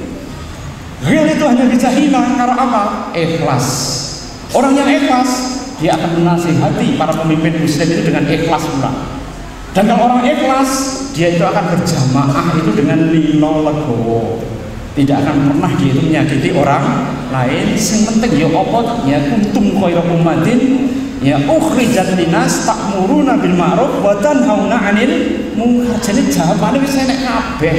Speaker 1: Ghil itu hanya bisa hilang karena apa? Ikhlas. Orang yang ikhlas, dia akan menasihati para pemimpin muslim itu dengan ikhlas pula. Dan kalau orang ikhlas, dia itu akan berjamaah itu dengan lino legowo. Tidak akan pernah dia itu menyakiti orang lain. Yang penting ya apa? Ya kuntum khairu ummatin ya ukhrijat linas ta'muruna bil ma'ruf wa tanhauna 'anil munkar. Jadi jawabane wis enek kabeh.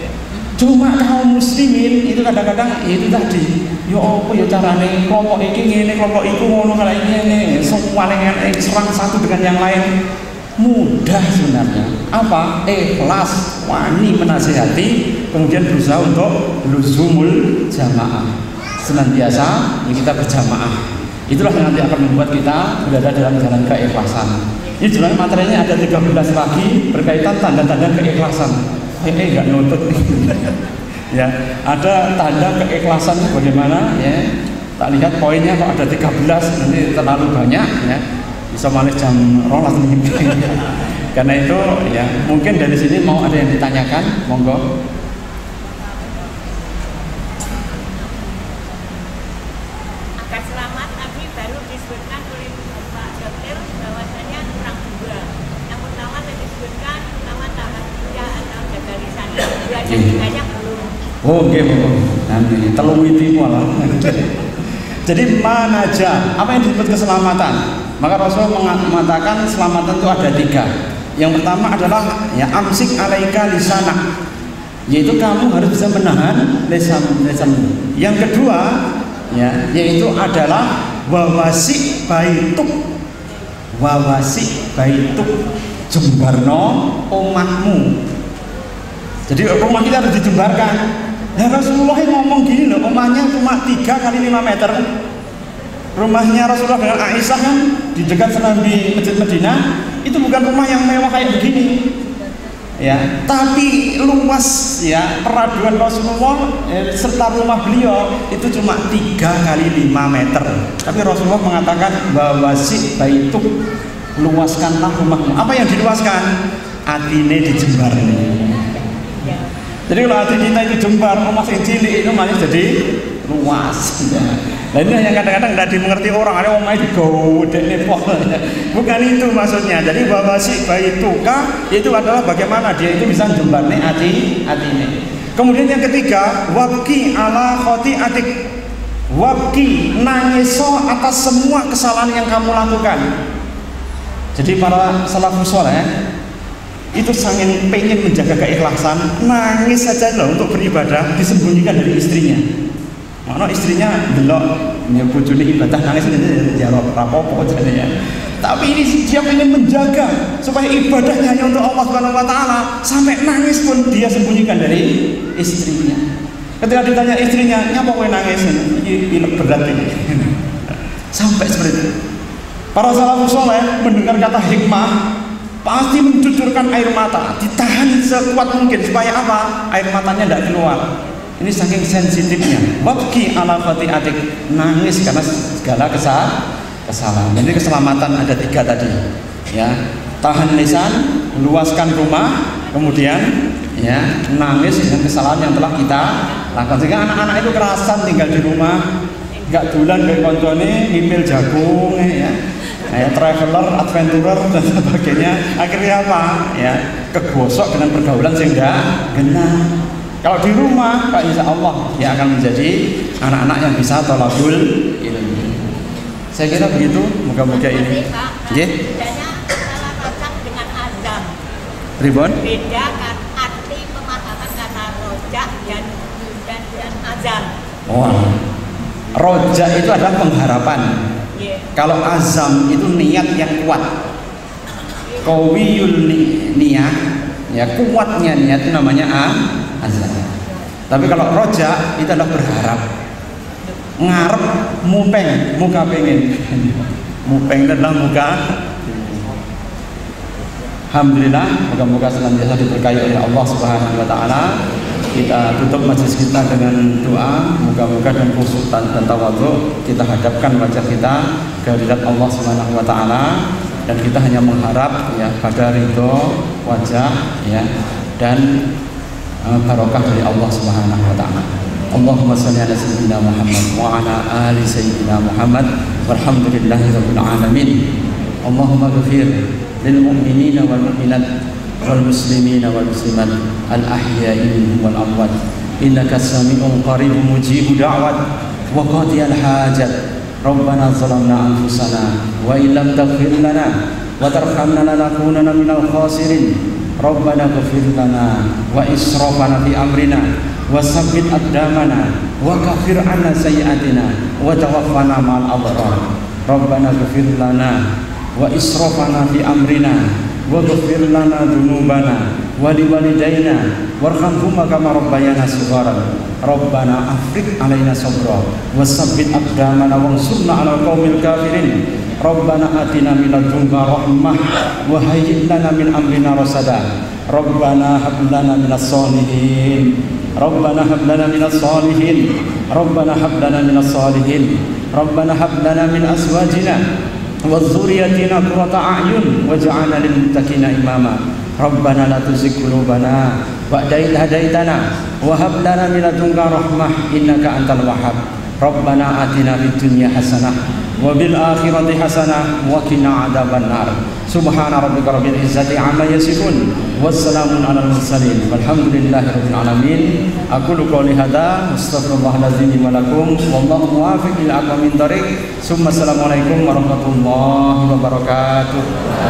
Speaker 1: Cuma kaum muslimin itu kadang-kadang itu tadi, ya apa ya carane kelompok iki ngene, kelompok iku ngono, kalau ngene, saling serang satu dengan yang lain. Mudah sebenarnya. Apa? Ikhlas, wani menasihati, kemudian berusaha untuk luzumul jamaah. Senantiasa kita berjamaah. Itulah yang nanti akan membuat kita berada dalam jalan keikhlasan. Ini sebenarnya materinya ada 13 lagi berkaitan tanda-tanda keikhlasan. Enggak nutut ya, ada tanda keikhlasan bagaimana ya. Tak lihat poinnya kok ada 13, nanti terlalu banyak ya. Bisa malah jam rolas karena itu ya, mungkin dari sini mau ada yang ditanyakan, monggo.
Speaker 2: Agar selamat tadi baru disebutkan oleh Pak Dokter bahwasanya kurang 2. Yang pertama tadi disebutkan pertama tahan ya atau jaga lisan. Dua-duanya belum.
Speaker 1: Oh nggih, nanti telungiti malah. Jadi manaja, apa yang disebut keselamatan? Maka Rasul mengatakan keselamatan itu ada 3. Yang pertama adalah ya amsik alaika lisanak, yaitu kamu harus bisa menahan lisanmu. Yang kedua ya, yaitu adalah wawasi baituk, jembarno omahmu. Jadi rumah kita harus dijembarkan. Ya Rasulullah ngomong gini loh, rumahnya cuma 3 kali 5 meter. Rumahnya Rasulullah dengan Aisyah kan di dekat serambi Masjid Madinah, itu bukan rumah yang mewah kayak begini. Ya, tapi luas ya, peraduan Rasulullah serta rumah beliau itu cuma 3 kali 5 meter. Tapi Rasulullah mengatakan bahwa si baituk, luaskanlah rumahmu. Apa yang diluaskan? Atine dijembar ini. Jadi kalau hati kita itu jembar, rumah yang cilik itu malah jadi luas. Nah ini yang kadang-kadang tidak dimengerti orang, ada omah itu gede nepol. Bukan itu maksudnya. Jadi bahwa si baituka itu adalah bagaimana dia itu bisa jembarne hati ini. Kemudian yang ketiga, wabki ala khoti'atik, wabki nangiso atas semua kesalahan yang kamu lakukan. Jadi para salafus saleh itu sangat pengen menjaga keikhlasan, nangis saja loh untuk beribadah, disembunyikan dari istrinya. Mana istrinya delok nyebutune ibadah nangis ini jawab rapopo jadinya. Tapi ini dia pengen menjaga supaya ibadahnya hanya untuk Allah Subhanahu wa taala, sampai nangis pun dia sembunyikan dari istrinya. Ketika ditanya istrinya, "Nyapa kowe nangis?" Ini berat ini. Sampai seperti itu. Para salafus saleh mendengar kata hikmah pasti mencucurkan air mata, ditahan sekuat mungkin supaya apa? Air matanya tidak keluar. Ini saking sensitifnya. Wabki ala khati'atik, nangis karena segala kesalahan. Jadi keselamatan ada 3 tadi. Ya, tahan lisan, luaskan rumah, kemudian ya nangis dengan kesalahan yang telah kita lakukan. Sehingga anak-anak itu kerasan tinggal di rumah, nggak dolan kayak koncone ngipil jagung ya. traveler, adventurer dan sebagainya. Akhirnya apa? Ya, kegosok dengan pergaulan sehingga genah. Kalau di rumah, Pak, insya Allah ya akan menjadi anak-anak yang bisa thalabul ilmi. Saya kira begitu. Moga-moga ini.
Speaker 2: Nggih. Bedanya antara rojak dengan azam.
Speaker 1: Ribon?
Speaker 2: Beda kan arti pemahaman kata rojak dan azam.
Speaker 1: Wah. Rojak itu adalah pengharapan.
Speaker 2: Yeah.
Speaker 1: Kalau azam itu niat yang kuat. Qawiyul niyah, ya kuatnya niat itu namanya azam. Tapi kalau rojak itu adalah berharap. Ngarep mupeng, muka pengen. Mupeng itu adalah muka. Alhamdulillah, moga-moga senantiasa diberkahi oleh Allah Subhanahu wa taala. Kita tutup majelis kita dengan doa, moga-moga dan khusyuk dan tawadhu kita hadapkan wajah kita ke hadirat Allah Subhanahu wa taala, dan kita hanya mengharap ya pada ridho wajah ya dan barokah dari Allah Subhanahu wa taala. Allahumma shalli ala sayyidina Muhammad wa ala ali sayyidina Muhammad walhamdulillahirabbil alamin. Allahumma ghfir lil mu'minina wal mu'minat wal muslimina wal muslimat al ahya'i minhum wal amwat innaka sami'un qaribun mujibud da'wat wa qadiyal hajat. Rabbana zalamna anfusana wa illam taghfir lana wa tarhamna lanakunanna minal khasirin. Rabbana ighfir lana wa israfana fi amrina wa sabbit aqdamana wa kaffir 'anna sayyi'atina wa tawaffana ma'al abrar. Rabbana ighfir lana wa israfana fi amrina waghfir lana dzunubana wa liwalidayna warhamhuma kama rabbayana shigharan. Rabbana afriq alaina sabra wa tsabbit aqdamana wansurna 'alal qaumil kafirin. Rabbana atina min ladunka rahmah wa hayyi' lana min amrina rasada. Rabbana hab lana minas sholihin. Rabbana hab lana minas sholihin. Rabbana hab lana minas sholihin. Rabbana hab lana min azwajina wa dzurriyyatina qurrata a'yun waj'alna lil muttaqina imama. Rabbana la tuzigh qulubana ba'da idh hadaitana wa hab lana min ladunka rahmah innaka antal wahhab. Rabbana atina fid dunya hasanah wa bil akhirati hasanah wa qina adzabannar. Subhana rabbika rabbil izzati amma yasifun wassalamun alal mursalin walhamdulillahi rabbil alamin. Aqulu qouli hadza astaghfirullahal azim wa lakum wallahu muwaffiq ila aqwamit thoriq. Assalamualaikum warahmatullahi wabarakatuh.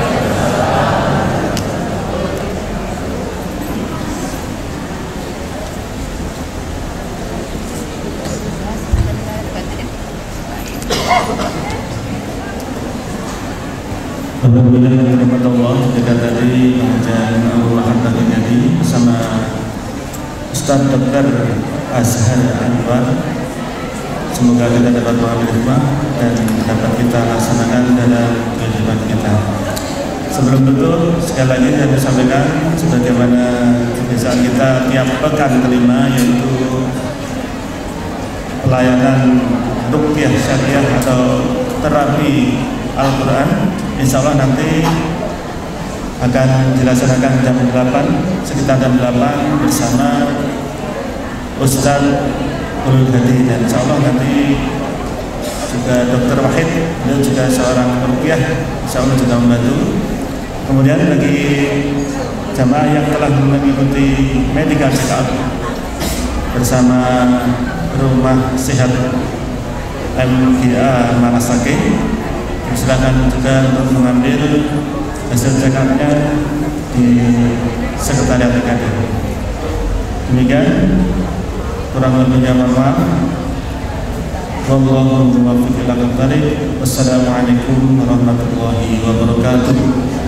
Speaker 3: Alhamdulillah rahmat Allah. Dekat tadi pengajian Al-Rahman tadi bersama Ustaz Dr. Azhar Anwar. Semoga kita dapat memahami hikmah dan dapat kita laksanakan dalam kehidupan kita. Sebelum itu sekali lagi saya sampaikan sebagaimana kebiasaan kita tiap pekan kelima, yaitu pelayanan ruqyah syariah atau terapi Al-Quran. Insya Allah nanti akan dilaksanakan jam 8, sekitar jam 8 bersama Ustaz Ulul Hadi, dan insya Allah nanti juga Dr. Wahid, dan juga seorang ruqyah, insya Allah juga membantu. Kemudian bagi jamaah yang telah mengikuti medical check up bersama Rumah Sehat MGA Manasake, silakan juga untuk mengambil hasil check-up-nya di sekretariat TKD. Demikian, kurang lebihnya mohon maaf. Wallahu muwaffiq ila aqwamit thoriq. Wassalamualaikum warahmatullahi wabarakatuh.